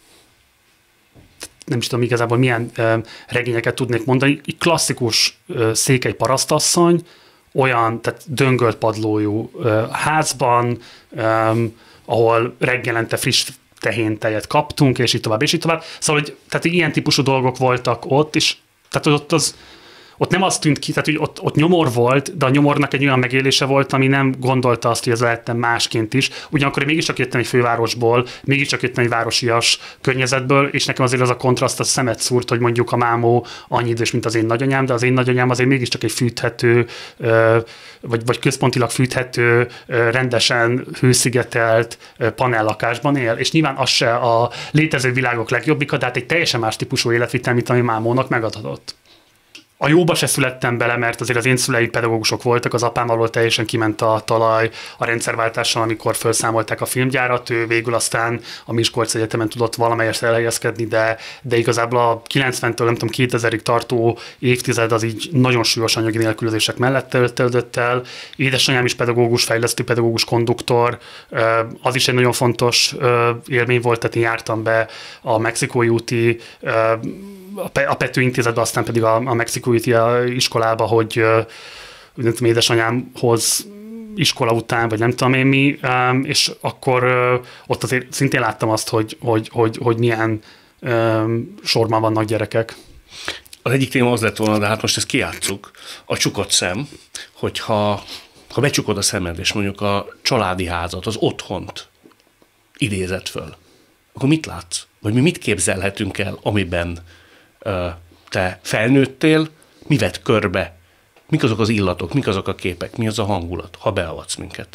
igazából milyen regényeket tudnék mondani, egy klasszikus székely parasztasszony, olyan, tehát döngölt padlójú házban, ahol reggelente friss tehéntejet kaptunk, és így tovább, és így tovább. Szóval, hogy, tehát ilyen típusú dolgok voltak ott, és tehát ott nem az tűnt ki, tehát hogy ott nyomor volt, de a nyomornak egy olyan megélése volt, ami nem gondolta azt, hogy ez lehetne másként is. Ugyanakkor én mégiscsak jöttem egy fővárosból, mégiscsak jöttem egy városias környezetből, és nekem azért az a kontraszt a szemet szúrt, hogy mondjuk a Mámó annyi idős, mint az én nagyanyám, de az én nagyanyám azért mégiscsak egy fűthető, vagy központilag fűthető, rendesen hőszigetelt panellakásban él, és nyilván az se a létező világok legjobbika, de hát egy teljesen más típusú életvitel, mint ami Mámónak megadott. A jóba se születtem bele, mert azért az én szüleim pedagógusok voltak, az apám alól teljesen kiment a talaj a rendszerváltással, amikor felszámolták a filmgyárat, ő végül aztán a Miskolc Egyetemen tudott valamelyest elhelyezkedni, de igazából a 90-től nem tudom 2000-ig tartó évtized az így nagyon súlyos anyagi nélkülözések mellett töltődött el. Édesanyám is pedagógus, fejlesztő pedagógus, konduktor, az is egy nagyon fontos élmény volt, tehát én jártam be a Mexikói úti a Pető intézetbe, aztán pedig a Mexikói iskolába, hogy nem tudom, édesanyámhoz iskola után, vagy nem tudom én mi, és akkor ott azért szintén láttam azt, hogy milyen sorban vannak gyerekek. Az egyik téma az lett volna, de hát most ezt kijátsszuk, a csukott szem, hogyha becsukod a szemed, és mondjuk a családi házat, az otthont idézed föl, akkor mit látsz? Vagy mi mit képzelhetünk el, amiben te felnőttél, mi vett körbe, mik azok az illatok, mik azok a képek, mi az a hangulat, ha beavatsz minket?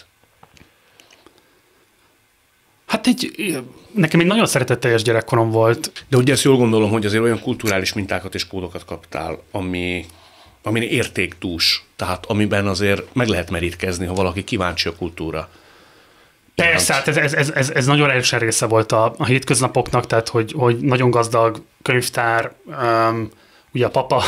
Hát nekem egy nagyon szeretetteljes gyerekkorom volt. De ugye ezt jól gondolom, hogy azért olyan kulturális mintákat és kódokat kaptál, ami értéktús, tehát amiben azért meg lehet merítkezni, ha valaki kíváncsi a kultúra. Persze, hát ez nagyon erősen része volt a hétköznapoknak, tehát hogy nagyon gazdag könyvtár, ugye a papa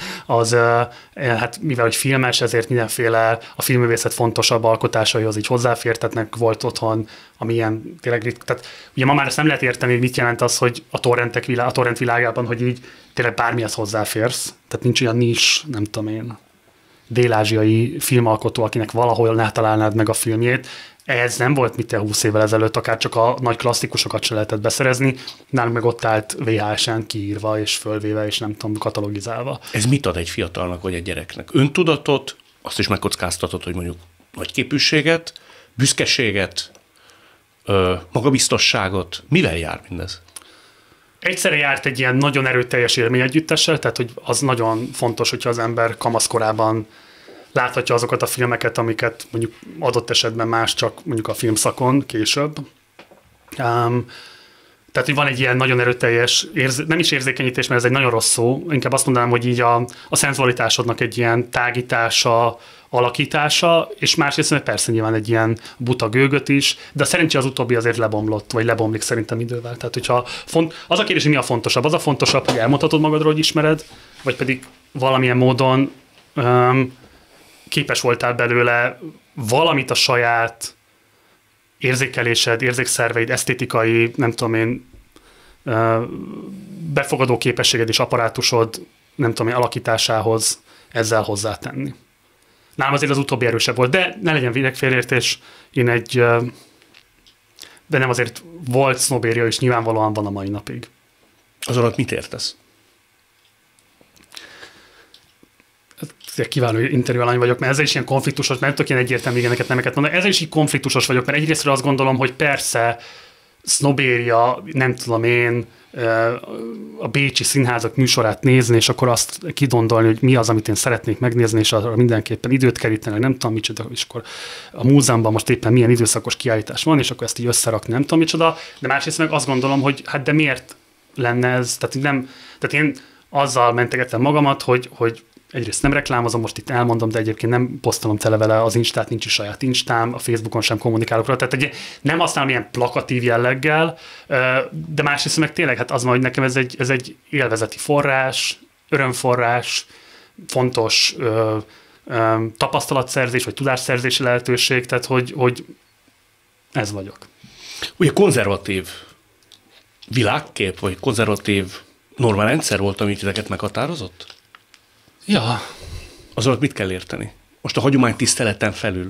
hát mivel hogy filmes, ezért mindenféle a filmművészet fontosabb alkotásaihoz így hozzáfértetnek, volt otthon, ami ilyen tényleg, tehát ugye ma már ezt nem lehet érteni, hogy mit jelent az, hogy a torrent világában, hogy így tényleg bármihez hozzáférsz, tehát nincs olyan nis, nem tudom én, dél-ázsiai filmalkotó, akinek valahol ne találnád meg a filmjét. Ez nem volt mit 20 évvel ezelőtt, akár csak a nagy klasszikusokat se lehetett beszerezni, nálunk meg ott állt VHS-en kiírva és fölvéve, és nem tudom, katalogizálva. Ez mit ad egy fiatalnak vagy egy gyereknek? Öntudatot, azt is megkockáztatod, hogy mondjuk nagyképűséget, büszkeséget, magabiztosságot. Mivel jár mindez? Egyszerre járt egy ilyen nagyon erőteljes élményegyüttessel, tehát hogy az nagyon fontos, hogyha az ember kamaszkorában láthatja azokat a filmeket, amiket mondjuk adott esetben más csak mondjuk a filmszakon később. Tehát Tehát, hogy van egy ilyen nagyon erőteljes, nem is érzékenyítés, mert ez egy nagyon rossz szó, inkább azt mondanám, hogy így a szenzualitásodnak egy ilyen tágítása, alakítása, és másrészt meg persze nyilván egy ilyen buta gőgöt is, de szerencsére az utóbbi azért lebomlott, vagy lebomlik szerintem idővel. Tehát, hogyha az a kérdés, hogy mi a fontosabb? Az a fontosabb, hogy elmondhatod magadról, hogy ismered, vagy pedig valamilyen módon képes voltál belőle valamit a saját érzékelésed, érzékszerveid, esztétikai, nem tudom én, befogadó képességed és apparátusod, nem tudom én, alakításához ezzel hozzátenni. Nálam azért az utóbbi erősebb volt, de ne legyen világfélértés, de nem azért volt sznobéria, és nyilvánvalóan van a mai napig. Az alatt mit értesz? Kiváló interjú alany vagyok, mert ezzel is ilyen konfliktusos, mert nem tudok ilyen egyértelmű igeneket, nemeket mondani. Ezzel is így konfliktusos vagyok, mert egyrésztről azt gondolom, hogy persze sznobéria, nem tudom én, a bécsi színházak műsorát nézni, és akkor azt kidondolni, hogy mi az, amit én szeretnék megnézni, és arra mindenképpen időt keríteni, nem tudom micsoda, és akkor a múzeumban most éppen milyen időszakos kiállítás van, és akkor ezt így összerakni, nem tudom micsoda, de másrészt meg azt gondolom, hogy hát de miért lenne ez, tehát én azzal mentegettem magamat, hogy egyrészt nem reklámozom, most itt elmondom, de egyébként nem posztolom tele vele az Instát, nincs is saját Instám, a Facebookon sem kommunikálok róla, tehát nem használom ilyen plakatív jelleggel, de másrészt meg tényleg hát az van, hogy nekem ez egy élvezeti forrás, örömforrás, fontos tapasztalatszerzés, vagy tudásszerzési lehetőség, tehát hogy ez vagyok. Ugye konzervatív világkép, vagy konzervatív normarendszer volt, amit titeket meghatározott? Ja. Az alatt mit kell érteni? Most a hagyománytiszteleten felül.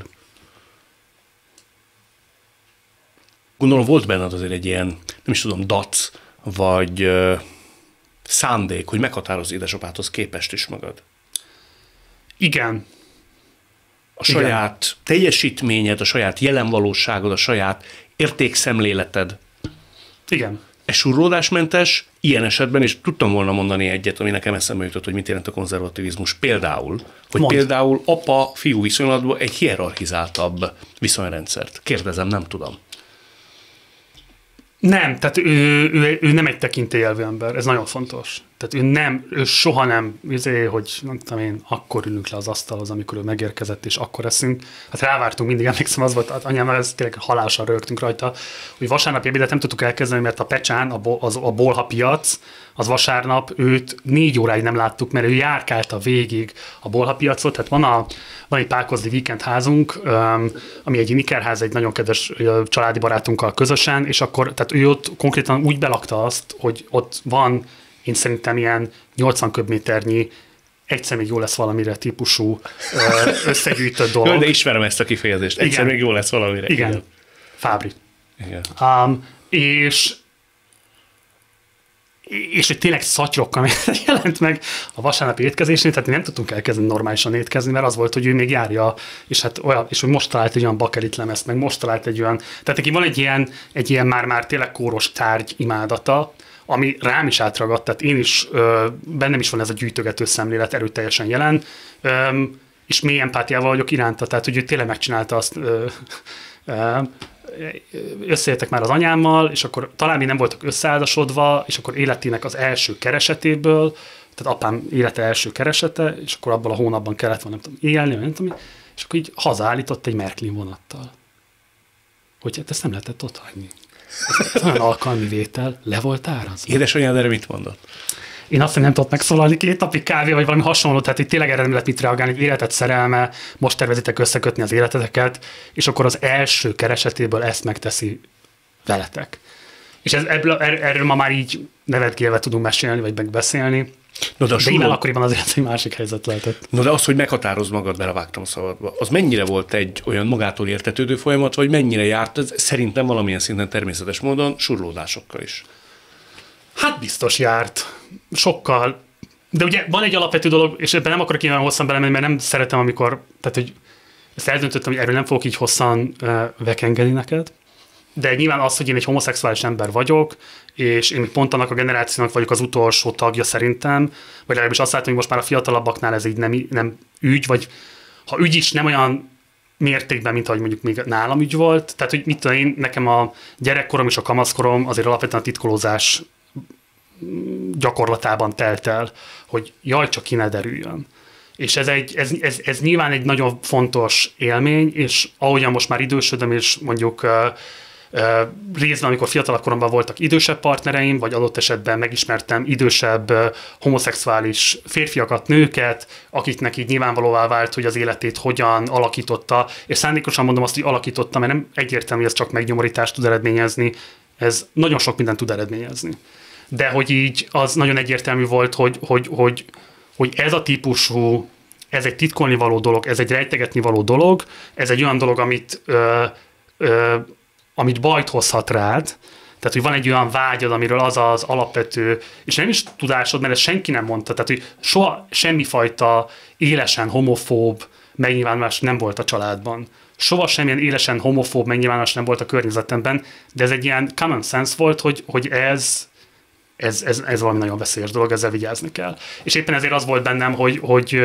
Gondolom volt benned azért egy ilyen, nem is tudom, dac, vagy szándék, hogy meghatározz édesapádhoz képest is magad. Igen. A saját teljesítményed, a saját jelenvalóságod, a saját értékszemléleted. Igen. Ez surlódásmentes, ilyen esetben, és tudtam volna mondani egyet, ami nekem eszembe jutott, hogy mit jelent a konzervativizmus. Például, hogy például apa-fiú viszonylatban egy hierarchizáltabb viszonyrendszert. Kérdezem, nem tudom. Nem, tehát ő nem egy tekintélyelvű ember, ez nagyon fontos. Tehát ő soha nem, hogy nem tudom én, akkor ülünk le az asztalhoz, amikor ő megérkezett, és akkor eszünk. Hát rávártunk mindig, emlékszem, az volt, anyámmal ez tényleg halálosan rögtünk rajta, hogy vasárnapi ebédet nem tudtuk elkezdeni, mert a Pecsán, a bolha piac, az vasárnap őt 4 óráig nem láttuk, mert ő járkálta végig a bolha piacot. Tehát van egy Pákozdi víkendházunk, ami egy ikerház, egy nagyon kedves családi barátunkkal közösen, és akkor, tehát ő ott konkrétan úgy belakta azt, hogy ott van, én szerintem ilyen 80 köbméternyi, egyszer még jó lesz valamire típusú összegyűjtött dolog. Jó, de ismerem ezt a kifejezést. Egyszer még jó lesz valamire. Igen. Fábri. Igen. És hogy tényleg szatyrokkal jelent meg a vasárnapi étkezésnél, tehát mi nem tudtunk elkezdeni normálisan étkezni, mert az volt, hogy ő még járja, és hát olyan, és hogy most talált egy olyan bakelit lemezt, meg most talált egy olyan, tehát neki van egy ilyen már tényleg kóros tárgy imádata, ami rám is átragadt, tehát én is, bennem is van ez a gyűjtögető szemlélet erőteljesen jelen, és mély empátiával vagyok iránta, tehát hogy ő tényleg megcsinálta azt, összejöttek már az anyámmal, és akkor talán még nem voltak összeházasodva, és akkor életének az első keresetéből, tehát apám élete első keresete, és akkor abban a hónapban kellett volna, nem tudom, élni, nem tudom, és akkor így hazaállított egy Märklin vonattal. Hogy hát ezt nem lehetett ott hagyni. Ez olyan alkalmi vétel, le volt árazva. Édesanyád erre mit mondott? Én azt nem tudott megszólalni 2 napig kávé, vagy valami hasonló, tehát itt tényleg erre nem lehet mit reagálni, hogy életet szerelme, most tervezitek összekötni az életeteket, és akkor az első keresetéből ezt megteszi veletek. És erről ma már így nevetgélve tudunk mesélni, vagy megbeszélni. De innen akkoriban azért egy másik helyzet lehetett. No, de az, hogy meghatározd magad, belevágtam a szabadba, az mennyire volt egy olyan magától értetődő folyamat, vagy mennyire járt ez szerintem valamilyen szinten természetes módon surlódásokkal is? Hát biztos járt. Sokkal. De ugye van egy alapvető dolog, és ebben nem akarok ilyen hosszan belemenni, mert nem szeretem, amikor, tehát hogy ezt eldöntöttem, hogy erről nem fogok így hosszan vekengeni neked. De nyilván az, hogy én egy homoszexuális ember vagyok, és én pont annak a generációnak vagyok az utolsó tagja szerintem, vagy legalábbis azt látom, hogy most már a fiatalabbaknál ez így nem ügy, vagy ha ügy is nem olyan mértékben, mint ahogy mondjuk még nálam ügy volt. Tehát, hogy mit tudom én, nekem a gyerekkorom és a kamaszkorom azért alapvetően a titkolózás gyakorlatában telt el, hogy jaj, csak ki ne derüljön. És ez nyilván egy nagyon fontos élmény, és ahogyan most már idősödöm, és mondjuk részben, amikor fiatalabb koromban voltak idősebb partnereim, vagy adott esetben megismertem idősebb homoszexuális férfiakat, nőket, akiknek így nyilvánvalóvá vált, hogy az életét hogyan alakította, és szándékosan mondom azt, hogy alakította, mert nem egyértelmű, hogy ez csak megnyomorítást tud eredményezni, ez nagyon sok mindent tud eredményezni. De hogy így az nagyon egyértelmű volt, hogy ez a típusú, ez egy titkolni való dolog, ez egy rejtegetni való dolog, ez egy olyan dolog, amit bajt hozhat rád, tehát, hogy van egy olyan vágyad, amiről az az alapvető, és nem is tudásod, mert ezt senki nem mondta, tehát, hogy soha semmifajta élesen homofób megnyilvánulás nem volt a családban. Soha semmilyen élesen homofób megnyilvánulás nem volt a környezetemben, de ez egy ilyen common sense volt, hogy ez valami nagyon veszélyes dolog, ezzel vigyázni kell. És éppen ezért az volt bennem, hogy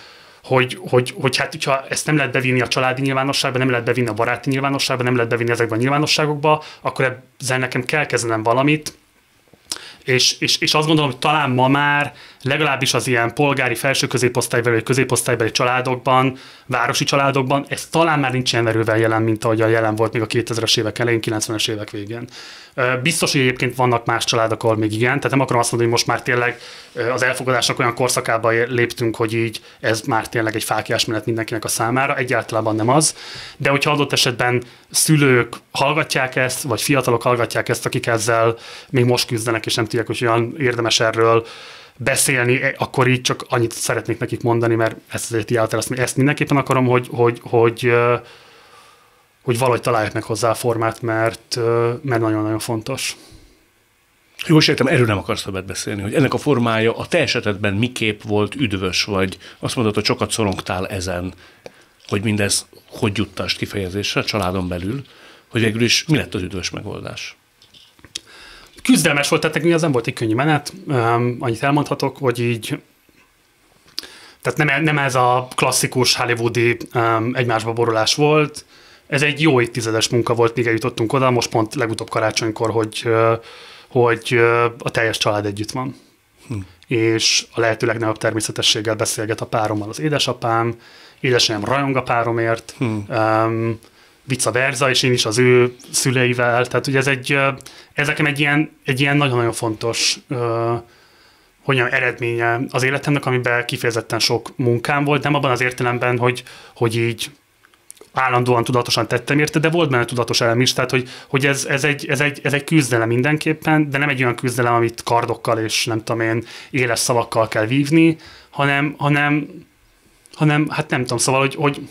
hát, hogyha ezt nem lehet bevinni a családi nyilvánosságba, nem lehet bevinni a baráti nyilvánosságba, nem lehet bevinni ezekben a nyilvánosságokba, akkor ezzel nekem kell kezdenem valamit, és azt gondolom, hogy talán ma már legalábbis az ilyen polgári felső középosztálybeli vagy középosztálybeli családokban, városi családokban, ez talán már nincs ilyen erővel jelen, mint ahogy a jelen volt még a 2000-es évek elején, 90-es évek végén. Biztos, hogy egyébként vannak más családok, ahol még igen, tehát nem akarom azt mondani, hogy most már tényleg az elfogadásnak olyan korszakába léptünk, hogy így ez már tényleg egy fáklyásmenet mindenkinek a számára, egyáltalán nem az, de hogyha adott esetben szülők hallgatják ezt, vagy fiatalok hallgatják ezt, akik ezzel még most küzdenek, és nem tudják, hogy olyan érdemes erről beszélni, akkor így csak annyit szeretnék nekik mondani, mert ezt mindenképpen akarom, hogy valahogy találják meg hozzá a formát, mert nagyon-nagyon fontos. Jó, most értem, erről nem akarsz többet beszélni, hogy ennek a formája a te esetedben miképp volt üdvös, vagy azt mondod, hogy sokat szorongtál ezen, hogy mindez hogy juttast kifejezésre a családon belül, hogy végül is mi lett az üdvös megoldás? Küzdelmes volt, tehát nekünk az nem volt egy könnyű menet, annyit elmondhatok, hogy így, tehát nem ez a klasszikus hollywoodi egymásba borulás volt, ez egy jó évtizedes munka volt, míg eljutottunk oda, most pont legutóbb karácsonykor, hogy a teljes család együtt van. És a lehető legnagyobb természetességgel beszélget a párommal az édesapám, édesanyám rajong a páromért, vice versa, és én is az ő szüleivel, tehát ugye ez nekem egy ilyen nagyon-nagyon fontos eredménye az életemnek, amiben kifejezetten sok munkám volt, nem abban az értelemben, hogy így állandóan tudatosan tettem érte, de volt benne tudatos elem is, tehát hogy ez egy küzdelem mindenképpen, de nem egy olyan küzdelem, amit kardokkal és nem tudom én éles szavakkal kell vívni, hanem hát nem tudom, szóval, hogy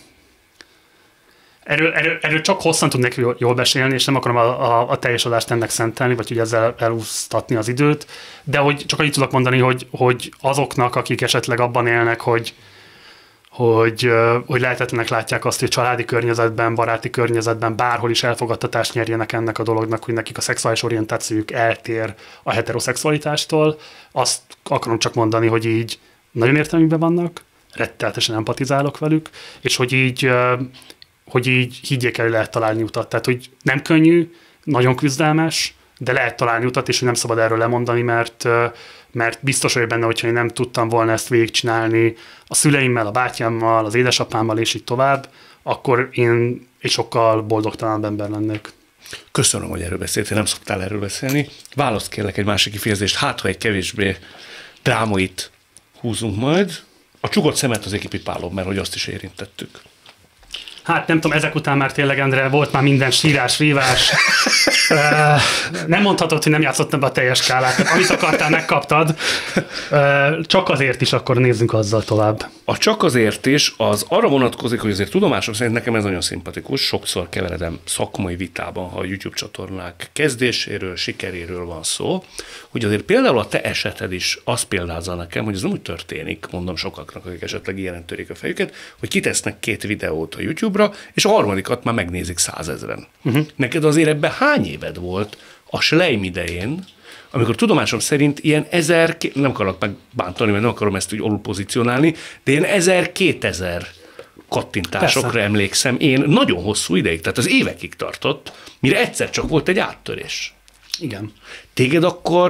erről csak hosszan tudnék jól beszélni, és nem akarom a teljes adást ennek szentelni, vagy hogy ezzel elúsztatni az időt, de hogy csak annyit tudok mondani, hogy azoknak, akik esetleg abban élnek, hogy lehetetlenek látják azt, hogy családi környezetben, baráti környezetben bárhol is elfogadtatást nyerjenek ennek a dolognak, hogy nekik a szexuális orientációjuk eltér a heteroszexualitástól, azt akarom csak mondani, hogy így nagyon értelmükben vannak, rettenetesen empatizálok velük, és hogy így higgyék el, hogy lehet találni utat. Tehát, hogy nem könnyű, nagyon küzdelmes, de lehet találni utat, és hogy nem szabad erről lemondani, mert biztos vagyok benne, hogyha én nem tudtam volna ezt végigcsinálni a szüleimmel, a bátyámmal, az édesapámmal, és így tovább, akkor én egy sokkal boldogtalanabb ember lennék. Köszönöm, hogy erről beszéltél, nem szoktál erről beszélni. Választ kérlek egy másik kifejezést, hát ha egy kevésbé drámait húzunk majd. A csukott szemet azért kipipálom, mert hogy azt is érintettük. Hát nem tudom, ezek után már tényleg, Endre, volt már minden sírás, rívás. Nem mondhatod, hogy nem játszottam be a teljes skálát. Amit akartál, megkaptad. Csak azért is akkor nézzünk azzal tovább. A csak azért is az arra vonatkozik, hogy azért tudomásom szerint nekem ez nagyon szimpatikus. Sokszor keveredem szakmai vitában, ha a YouTube csatornák kezdéséről, sikeréről van szó, hogy azért például a te eseted is azt példázza nekem, hogy ez nem úgy történik, mondom sokaknak, akik esetleg ilyen törik a fejüket, hogy kitesznek 2 videót a YouTube-ra, és a harmadikat már megnézik 100 000-en. Neked azért ebben hány éved volt a Schleim idején, amikor tudomásom szerint ilyen 1000, nem akarok megbántani, mert nem akarom ezt úgy alul pozícionálni, de ilyen 1000-2000 kattintásokra Persze. emlékszem én nagyon hosszú ideig, tehát az évekig tartott, mire egyszer csak volt egy áttörés. Igen. Téged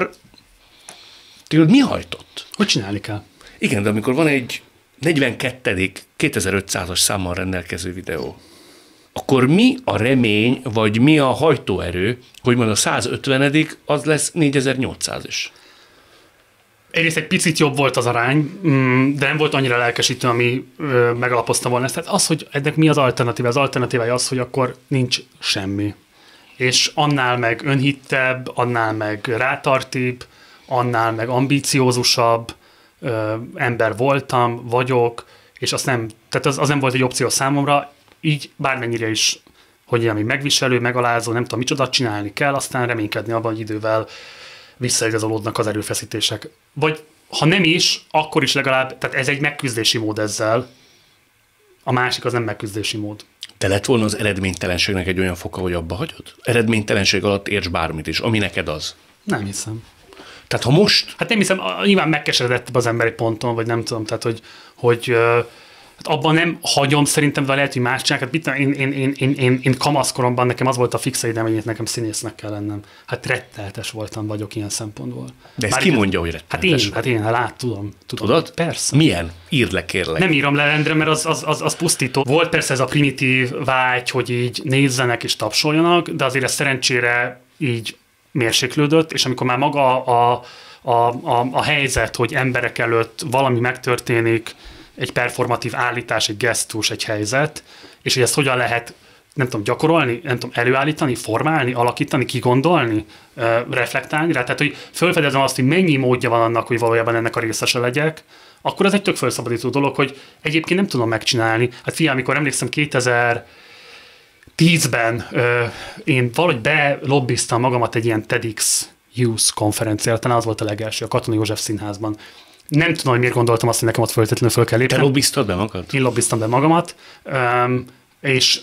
mi hajtott? Hogy csinálni kell? Igen, de amikor van egy 42. 2500-as számmal rendelkező videó, akkor mi a remény, vagy mi a hajtóerő, hogy majd a 150. az lesz 4800 is? Egyrészt egy picit jobb volt az arány, de nem volt annyira lelkesítő, ami megalapozta volna ezt. Tehát az, hogy ennek mi az alternatíva? Az alternatívája az, hogy akkor nincs semmi. És annál meg önhittebb, annál meg rátartibb, annál meg ambíciózusabb ember vagyok, és tehát az nem volt egy opció számomra, így bármennyire is, hogy ilyen még megviselő, megalázó, nem tudom micsoda csinálni kell, aztán reménykedni abban, hogy idővel visszaigazolódnak az erőfeszítések. Vagy ha nem is, akkor is legalább, tehát ez egy megküzdési mód ezzel, a másik az nem megküzdési mód. Te lett volna az eredménytelenségnek egy olyan foka, hogy abba hagyod? Eredménytelenség alatt érts bármit is, ami neked az. Nem hiszem. Tehát ha most... Hát nem hiszem, nyilván megkeseredett az emberi ponton, vagy nem tudom, tehát hogy hát abban nem hagyom szerintem, de lehet, hogy más csinálják. Hát én kamaszkoromban nekem az volt a fixa időm, hogy nekem színésznek kell lennem. Hát retteltes vagyok ilyen szempontból. De ezt ki mondja, hogy retteltes? Hát én tudom. Tudod? Persze. Milyen? Írd le, kérlek. Nem írom le rendre, mert az pusztító. Volt persze ez a primitív vágy, hogy így nézzenek és tapsoljanak, de azért ez szerencsére így mérséklődött, és amikor már maga a helyzet, hogy emberek előtt valami megtörténik, egy performatív állítás, egy gesztus, egy helyzet, és hogy ezt hogyan lehet, nem tudom, gyakorolni, nem tudom, előállítani, formálni, alakítani, kigondolni, reflektálni rá, tehát hogy felfedezem azt, hogy mennyi módja van annak, hogy valójában ennek a részese legyek, akkor ez egy tök felszabadító dolog, hogy egyébként nem tudom megcsinálni. Hát figyelj, amikor emlékszem 2010-ben én valahogy belobbiztam magamat egy ilyen TEDx Youth konferenciára, talán az volt a legelső, a Katona József Színházban. Nem tudom, hogy miért gondoltam azt, hogy nekem ott feltétlenül föl kell lépni. Te lobbiztad be magad? Én lobbiztam be magamat, és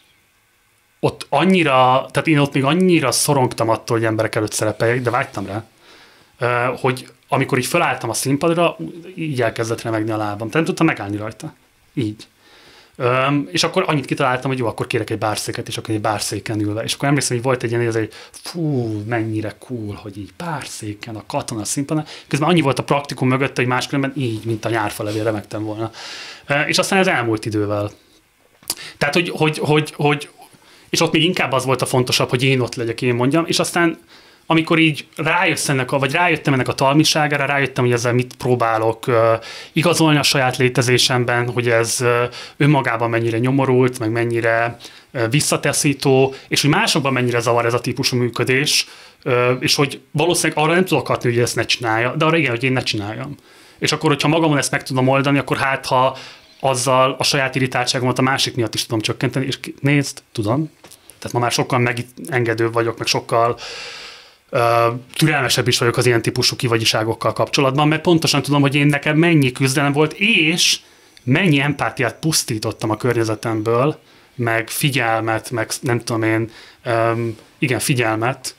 ott annyira, tehát én ott még annyira szorongtam attól, hogy emberek előtt szerepeljek, de vágytam rá, hogy amikor így felálltam a színpadra, így elkezdett remegni a lábam. Tehát nem tudtam megállni rajta. Így. És akkor annyit kitaláltam, hogy jó, akkor kérek egy bárszéket, és akkor egy bárszéken ülve. És akkor emlékszem, hogy volt egy ilyen, hogy egy fú, mennyire cool, hogy így bárszéken, a Katona színpadon. Közben annyi volt a praktikum mögött, hogy máskülönben így, mint a nyárfalevél remegtem volna. És aztán ez elmúlt idővel. Tehát, hogy és ott még inkább az volt a fontosabb, hogy én ott legyek, én mondjam, és aztán amikor így rájöttem ennek a talmiságára, rájöttem, hogy ezzel mit próbálok igazolni a saját létezésemben, hogy ez önmagában mennyire nyomorult, meg mennyire visszataszító, és hogy másokban mennyire zavar ez a típusú működés, és hogy valószínűleg arra nem tudok hatni, hogy ezt ne csinálja, de arra igen, hogy én ne csináljam. És akkor, hogyha magamon ezt meg tudom oldani, akkor hát, ha azzal a saját irritáltságomat a másik miatt is tudom csökkenteni, és nézd, tudom. Tehát ma már sokkal megengedőbb vagyok, meg sokkal türelmesebb is vagyok az ilyen típusú kivagyiságokkal kapcsolatban, mert pontosan tudom, hogy én nekem mennyi küzdelem volt, és mennyi empátiát pusztítottam a környezetemből, meg figyelmet, meg nem tudom én, igen, figyelmet,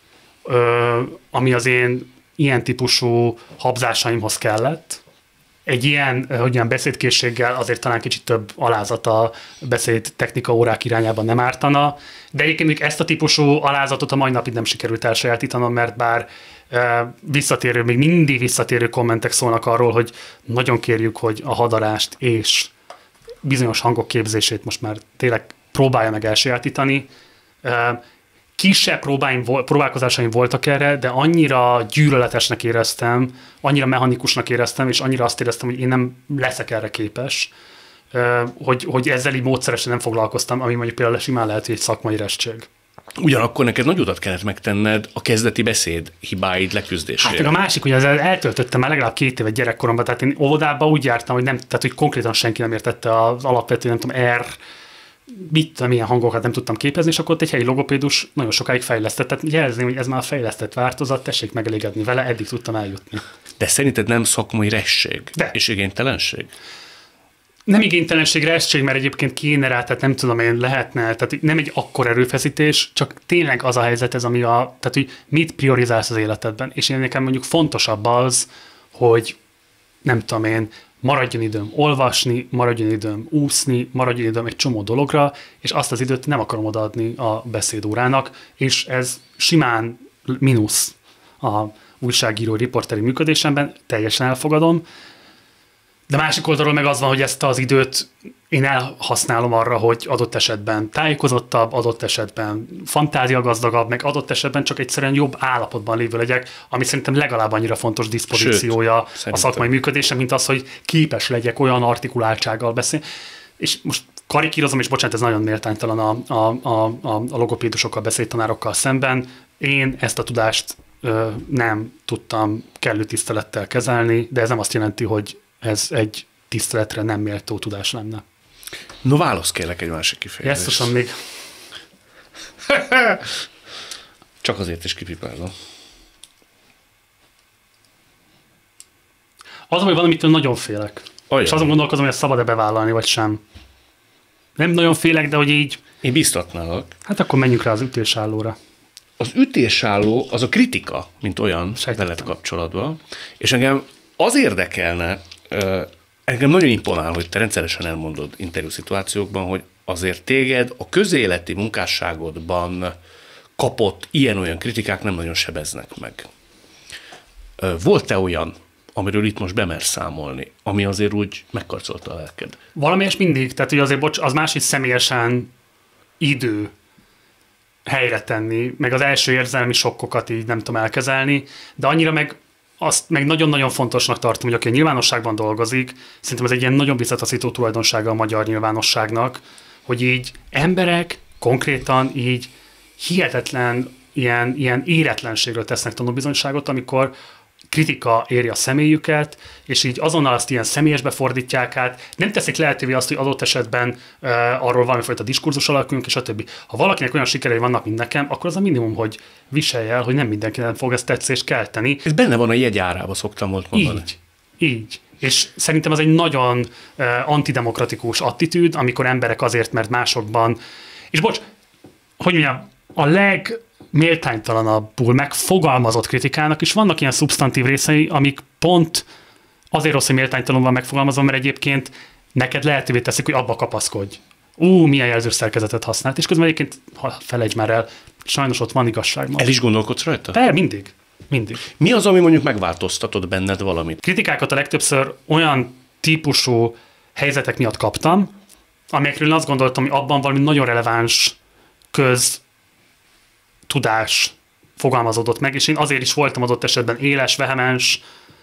ami az én ilyen típusú habzásaimhoz kellett. Egy ilyen beszédkészséggel azért talán kicsit több alázat a beszéd technika órák irányában nem ártana, de egyébként ezt a típusú alázatot a mai napig nem sikerült elsajátítanom, mert bár még mindig visszatérő kommentek szólnak arról, hogy nagyon kérjük, hogy a hadarást és bizonyos hangok képzését most már tényleg próbálja meg elsajátítani. Kisebb próbálkozásaim voltak erre, de annyira gyűlöletesnek éreztem, annyira mechanikusnak éreztem, és annyira azt éreztem, hogy én nem leszek erre képes, hogy ezzel így módszeresen nem foglalkoztam, ami mondjuk például simán lehet, hogy egy szakmai restség. Ugyanakkor neked nagy utat kellett megtenned a kezdeti beszéd hibáid leküzdésére. Hát a másik, hogy ezzel eltöltöttem már legalább 2 évet gyerekkoromban, tehát én óvodában úgy jártam, hogy tehát hogy konkrétan senki nem értette az alapvető, nem tudom, milyen hangokat nem tudtam képezni, és akkor ott egy helyi logopédus nagyon sokáig fejlesztett. Tehát jelezném, hogy ez már a fejlesztett változat, tessék megelégedni vele, eddig tudtam eljutni. De szerinted nem szakmai resség De. És igénytelenség? Nem igénytelenség, restség, mert egyébként kéne rá, tehát nem tudom én, lehetne, tehát nem egy akkor erőfeszítés, csak tényleg az a helyzet ez, tehát hogy mit priorizálsz az életedben. És én nekem mondjuk fontosabb az, hogy nem tudom én, maradjon időm olvasni, maradjon időm úszni, maradjon időm egy csomó dologra, és azt az időt nem akarom odaadni a beszédórának, és ez simán mínusz a újságíró riporteri működésemben, teljesen elfogadom, de másik oldalról meg az van, hogy ezt az időt én elhasználom arra, hogy adott esetben tájékozottabb, adott esetben fantáziagazdagabb, meg adott esetben csak egyszerűen jobb állapotban lévő legyek, ami szerintem legalább annyira fontos diszpozíciója a szakmai működésem, mint az, hogy képes legyek olyan artikuláltsággal beszélni. És most karikírozom, és bocsánat, ez nagyon méltánytalan a logopédusokkal, beszédtanárokkal szemben. Én ezt a tudást nem tudtam kellő tisztelettel kezelni, de ez nem azt jelenti, hogy ez egy tiszteletre nem méltó tudás lenne. No, válasz kérlek egy másik kifejezést. Jesszusom még. Csak azért is kipipálom. Az, hogy valamitől nagyon félek. Olyan. És azon gondolkozom, hogy ezt szabad-e bevállalni, vagy sem. Nem nagyon félek, de hogy így... Én biztatnálak. Hát akkor menjünk rá az ütésállóra. Az ütésálló az a kritika, mint olyan Sejtettem. veled kapcsolatban, és engem az érdekelne, engem nagyon imponál, hogy te rendszeresen elmondod interjú szituációkban, hogy azért téged a közéleti munkásságodban kapott ilyen-olyan kritikák nem nagyon sebeznek meg. Volt-e olyan, amiről itt most bemersz számolni, ami azért úgy megkarcolta a lelked? Valamelyes mindig, tehát hogy azért az másik személyesen idő helyre tenni, meg az első érzelmi sokkokat így nem tudom elkezelni, de annyira meg azt meg nagyon-nagyon fontosnak tartom, hogy aki a nyilvánosságban dolgozik, szerintem ez egy ilyen nagyon visszataszító tulajdonsága a magyar nyilvánosságnak, hogy így emberek konkrétan így hihetetlen ilyen éretlenségről tesznek tanúbizonyságot, amikor kritika éri a személyüket, és így azonnal azt ilyen személyesbe fordítják át, nem teszik lehetővé azt, hogy adott esetben arról valamifajta diskurzus alakuljunk, és a többi. Ha valakinek olyan sikerei vannak, mint nekem, akkor az a minimum, hogy viselje el, hogy nem mindenkinek fog ezt tetszést kelteni. Ez benne van a jegyárába, szoktam volt mondani. Így. És szerintem ez egy nagyon antidemokratikus attitűd, amikor emberek azért, mert másokban... És bocs, hogy mondjam, a legméltánytalanabbul megfogalmazott kritikának is vannak ilyen szubstantív részei, amik pont azért rossz, hogy méltánytalanul van megfogalmazva, mert egyébként neked lehetővé teszik, hogy abba kapaszkodj. Milyen jelzőszerkezetet használt, és közben egyébként, felejtsd már el, sajnos ott van igazság. El is gondolkodsz rajta? Mindig. Mi az, ami mondjuk megváltoztatott benned valamit? Kritikákat a legtöbbször olyan típusú helyzetek miatt kaptam, amelyekről én azt gondoltam, hogy abban valami nagyon releváns köztudás fogalmazódott meg, és én azért is voltam adott esetben éles, vehemens,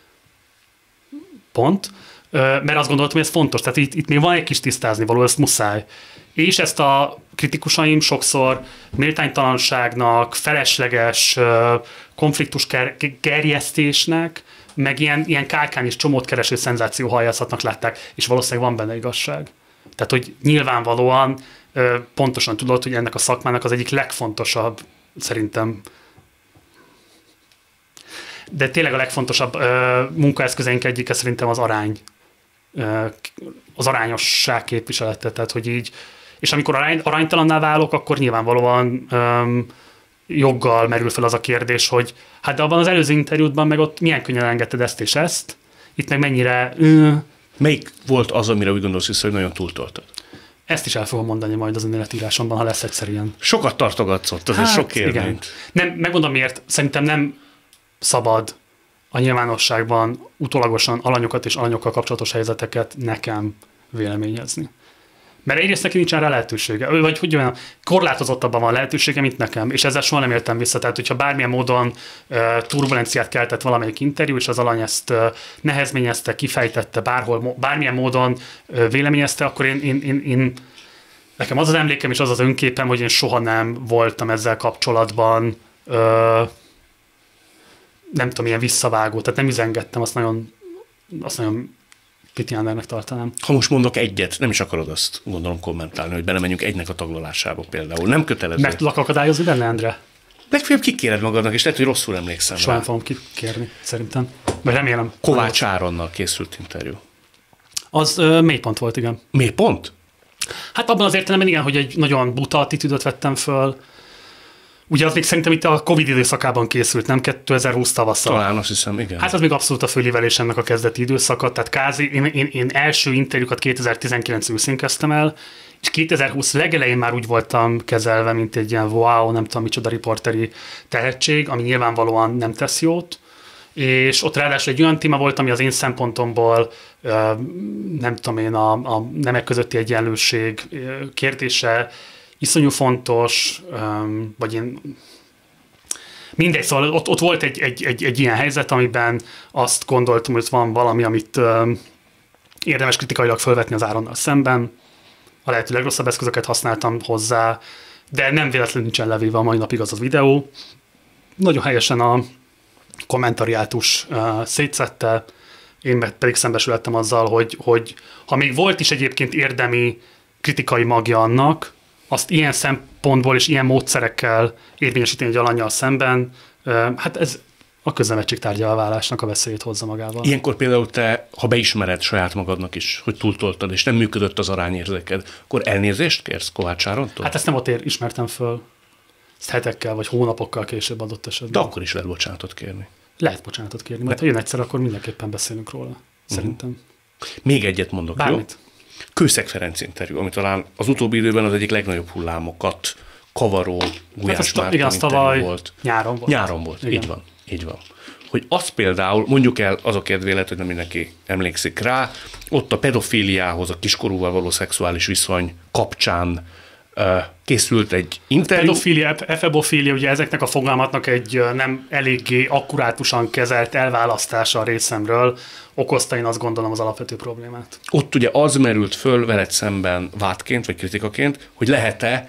mert azt gondoltam, hogy ez fontos. Tehát itt még van egy kis tisztázni való, ezt muszáj. És ezt a kritikusaim sokszor méltánytalanságnak, felesleges konfliktus gerjesztésnek, meg ilyen kárkány és csomót kereső szenzációhajászatnak látták, és valószínűleg van benne igazság. Tehát, hogy nyilvánvalóan pontosan tudod, hogy ennek a szakmának az egyik legfontosabb, szerintem, de tényleg a legfontosabb munkaeszközeink egyike szerintem az arány, az arányosság képviselete, tehát, hogy így, és amikor aránytalanná válok, akkor nyilvánvalóan joggal merül fel az a kérdés, hogy hát de abban az előző interjútban meg ott milyen könnyen engedted ezt és ezt, itt meg mennyire... Melyik volt az, amire úgy gondolsz vissza, hogy nagyon túltoltad? Ezt is el fogom mondani majd az önéletírásomban, ha lesz egyszer ilyen. Sokat tartogatsz ott, azért sok élményt. Nem, megmondom miért, szerintem nem szabad a nyilvánosságban utólagosan alanyokat és alanyokkal kapcsolatos helyzeteket nekem véleményezni. Mert egyrészt neki nincsen rá lehetősége, vagy hogy olyan korlátozottabban van lehetősége, mint nekem, és ezzel soha nem éltem vissza. Tehát, hogyha bármilyen módon turbulenciát keltett valamelyik interjú, és az alany ezt nehezményezte, kifejtette, bármilyen módon véleményezte, akkor én nekem az az emlékem és az az önképem, hogy én soha nem voltam ezzel kapcsolatban, nem tudom, ilyen visszavágó, tehát nem üzengettem, azt nagyon Piti Andernek tartanám. Ha most mondok egyet, nem is akarod azt gondolom kommentálni, hogy belemenjünk egynek a taglalásába például. Nem kötelező. Meg tudlak akadályozni benne, Endre? Legfeljebb kikéred magadnak, és lehet, hogy rosszul emlékszem. Soha nem fogom kikérni, szerintem. Vagy remélem. Kovács Áronnal készült interjú. Az mélypont volt, igen. Mélypont? Hát abban az értelemben igen, hogy egy nagyon buta attitűdöt vettem föl. Ugye az még szerintem itt a Covid időszakában készült, nem 2020 tavasszal. Talán azt hiszem, igen. Hát az még abszolút a fölívelés ennek a kezdeti időszaka, tehát kázi, én első interjúkat 2019 őszén kezdtem el, és 2020 legelején már úgy voltam kezelve, mint egy ilyen wow, nem tudom micsoda riporteri tehetség, ami nyilvánvalóan nem tesz jót, és ott ráadásul egy olyan téma volt, ami az én szempontomból, nem tudom én, a nemek közötti egyenlőség kérdése iszonyú fontos, vagy én mindegy, szóval ott volt egy ilyen helyzet, amiben azt gondoltam, hogy van valami, amit érdemes kritikailag felvetni az Áronnal szemben. A lehető legrosszabb eszközöket használtam hozzá, de nem véletlenül nincsen levéve a mai napig az a videó. Nagyon helyesen a kommentariátus szétszette, én pedig szembesültem azzal, hogy ha még volt is egyébként érdemi kritikai magja annak, azt ilyen szempontból és ilyen módszerekkel érvényesíteni egy alannyal szemben, hát ez a köznemetség tárgyává válásnak a veszélyét hozza magával. Ilyenkor például te, ha beismered saját magadnak is, hogy túltoltad, és nem működött az arányérzéked, akkor elnézést kérsz Kovács Árontól? Hát ezt nem ott ismertem föl. Ezt hetekkel vagy hónapokkal később adott esetben. De akkor is lehet bocsánatot kérni. Lehet bocsánatot kérni, mert ha jön egyszer, akkor mindenképpen beszélünk róla. Szerintem. Még egyet mondok, bármit. Jó? Kőszeg Ferenc interjú, ami talán az utóbbi időben az egyik legnagyobb hullámokat kavaró Gulyás Márton interjú volt. Nyáron volt. Nyáron volt, igen. Így van. Hogy az például, mondjuk el az a kedvélet, hogy nem mindenki emlékszik rá, ott a pedofíliához, a kiskorúval való szexuális viszony kapcsán készült egy interjú. Pedofília, efebofília, ugye ezeknek a fogalmatnak egy nem eléggé akkurátusan kezelt elválasztása a részemről okozta, én azt gondolom, az alapvető problémát. Ott ugye az merült föl veled szemben vádként, vagy kritikaként, hogy lehet-e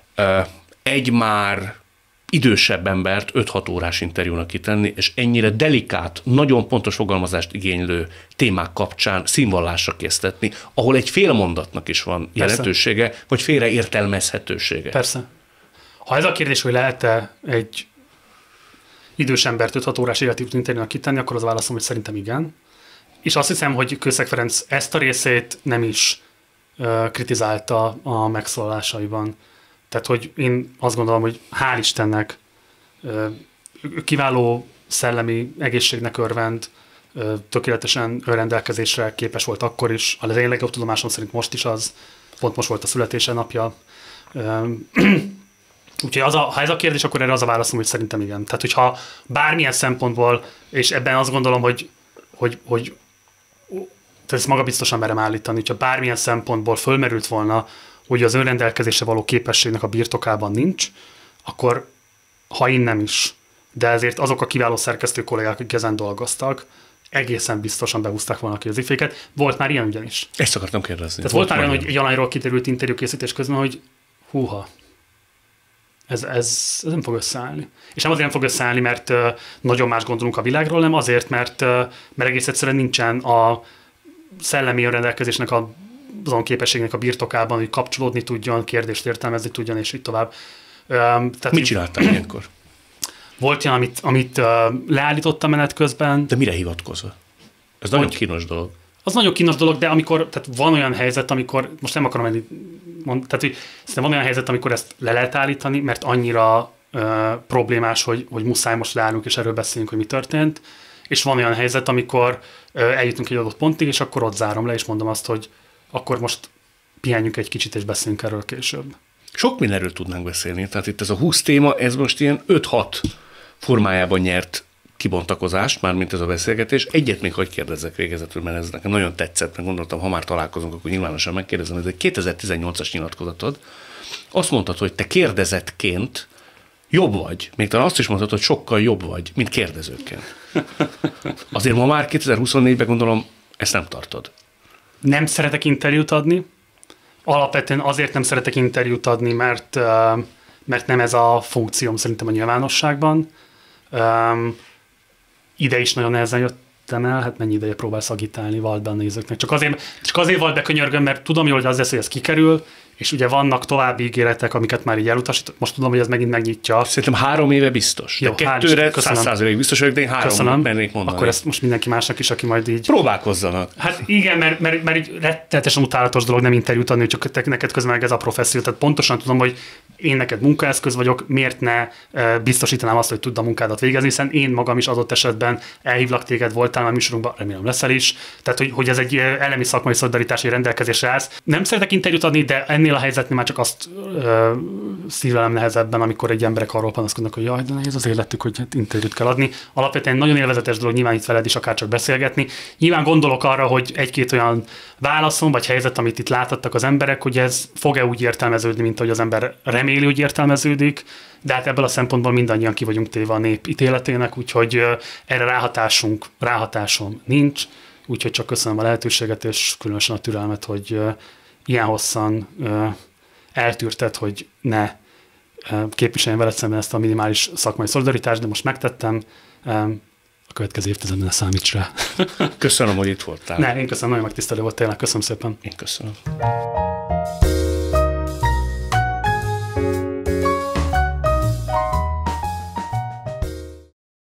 egy már idősebb embert 5-6 órás interjúnak kitenni, és ennyire delikát, nagyon pontos fogalmazást igénylő témák kapcsán színvallásra késztetni, ahol egy fél mondatnak is van jelentősége, vagy félreértelmezhetősége. Persze. Ha ez a kérdés, hogy lehet-e egy idős embert 5-6 órás életű interjúnak kitenni, akkor az válaszom, hogy szerintem igen. És azt hiszem, hogy Kőszeg Ferenc ezt a részét nem is kritizálta a megszólalásaiban. Tehát, hogy én azt gondolom, hogy hál' Istennek kiváló szellemi egészségnek örvend, tökéletesen önrendelkezésre képes volt akkor is, az én legjobb tudomásom szerint most is az, pont most volt a születése napja. Úgyhogy ha ez a kérdés, akkor erre az a válaszom, hogy szerintem igen. Tehát, hogyha bármilyen szempontból, és ebben azt gondolom, hogy ezt magabiztosan merem állítani, hogyha bármilyen szempontból fölmerült volna, hogy az önrendelkezésre való képességnek a birtokában nincs, akkor ha én nem is, de ezért azok a kiváló szerkesztő kollégák, akik ezen dolgoztak, egészen biztosan behúzták volna a kéziféket. Volt már ilyen ugyanis. Ezt akartam kérdezni. Tehát volt már olyan, hogy egy alanyról kiderült interjúkészítés közben, hogy húha, ez nem fog összeállni. És nem azért nem fog összeállni, mert nagyon más gondolunk a világról, nem azért, mert egész egyszerűen nincsen a szellemi önrendelkezésnek azon képességnek a birtokában, hogy kapcsolódni tudjon, kérdést értelmezni tudjon, és így tovább. Tehát mit csináltál ilyenkor? Volt olyan, amit leállítottam menet közben. De mire hivatkozva? Ez nagyon kínos dolog. Az nagyon kínos dolog, de tehát van olyan helyzet, amikor, most nem akarom tehát hogy van olyan helyzet, amikor ezt le lehet állítani, mert annyira problémás, hogy muszáj most leállnunk, és erről beszélünk, hogy mi történt. És van olyan helyzet, amikor eljutunk egy adott pontig, és akkor ott zárom le, és mondom azt, hogy akkor most pihenjünk egy kicsit, és beszélünk erről később. Sok mindenről tudnánk beszélni. Tehát itt ez a 20 téma, ez most ilyen 5-6 formájában nyert kibontakozást, mármint ez a beszélgetés. Egyet még hogy kérdezzek végezetül, mert ez nekem nagyon tetszett, mert gondoltam, ha már találkozunk, akkor nyilvánosan megkérdezem. Ez egy 2018-as nyilatkozatod. Azt mondtad, hogy te kérdezettként jobb vagy. Még talán azt is mondtad, hogy sokkal jobb vagy, mint kérdezőként. Azért ma már 2024-ben gondolom, ezt nem tartod. Nem szeretek interjút adni. Alapvetően azért nem szeretek interjút adni, mert nem ez a funkcióm szerintem a nyilvánosságban. Ide is nagyon nehezen jöttem el, hát mennyi ideje próbálsz agitálni, vald be a nézőknek. Csak azért vald be, könyörgöm, mert tudom jól, hogy az lesz, hogy ez kikerül, és ugye vannak további ígéretek, amiket már így elutasított. Most tudom, hogy ez megint megnyitja. Szerintem 3 éve biztos. Jó, de 2-re 100% biztos vagyok, de én 3 mennék mondani. Akkor ezt most mindenki másnak is, aki majd így... Próbálkozzanak. Hát igen, mert így rettenetesen utálatos dolog nem interjút adni, csak neked közben meg ez a professzió. Tehát pontosan tudom, hogy én neked munkaeszköz vagyok, miért ne biztosítanám azt, hogy tudd a munkádat végezni, hiszen én magam is adott esetben elhívlak téged, voltál a műsorunkban, remélem leszel is. Tehát, hogy ez egy elemi szakmai szolidaritási rendelkezésre állsz. Nem szeretek interjút adni, de ennél a helyzetnél már csak azt szívelem nehezebben, amikor egy emberek arról panaszkodnak, hogy jaj, de nehéz az életük, hogy interjút kell adni. Alapvetően nagyon élvezetes dolog nyilván itt veled is akár csak beszélgetni. Nyilván gondolok arra, hogy egy-két olyan válaszom vagy helyzet, amit itt láthattak az emberek, hogy ez fog-e úgy értelmeződni, mint ahogy az ember reméli, hogy értelmeződik, de hát ebből a szempontból mindannyian ki vagyunk téve a nép ítéletének, úgyhogy erre ráhatásom nincs, úgyhogy csak köszönöm a lehetőséget, és különösen a türelmet, hogy ilyen hosszan eltűrted, hogy ne képviseljen veled szemben ezt a minimális szakmai szolidaritást, de most megtettem, a következő évtizedben ne számíts rá. Köszönöm, hogy itt voltál. Én köszönöm, nagyon megtisztelő volt tényleg, köszönöm szépen. Én köszönöm.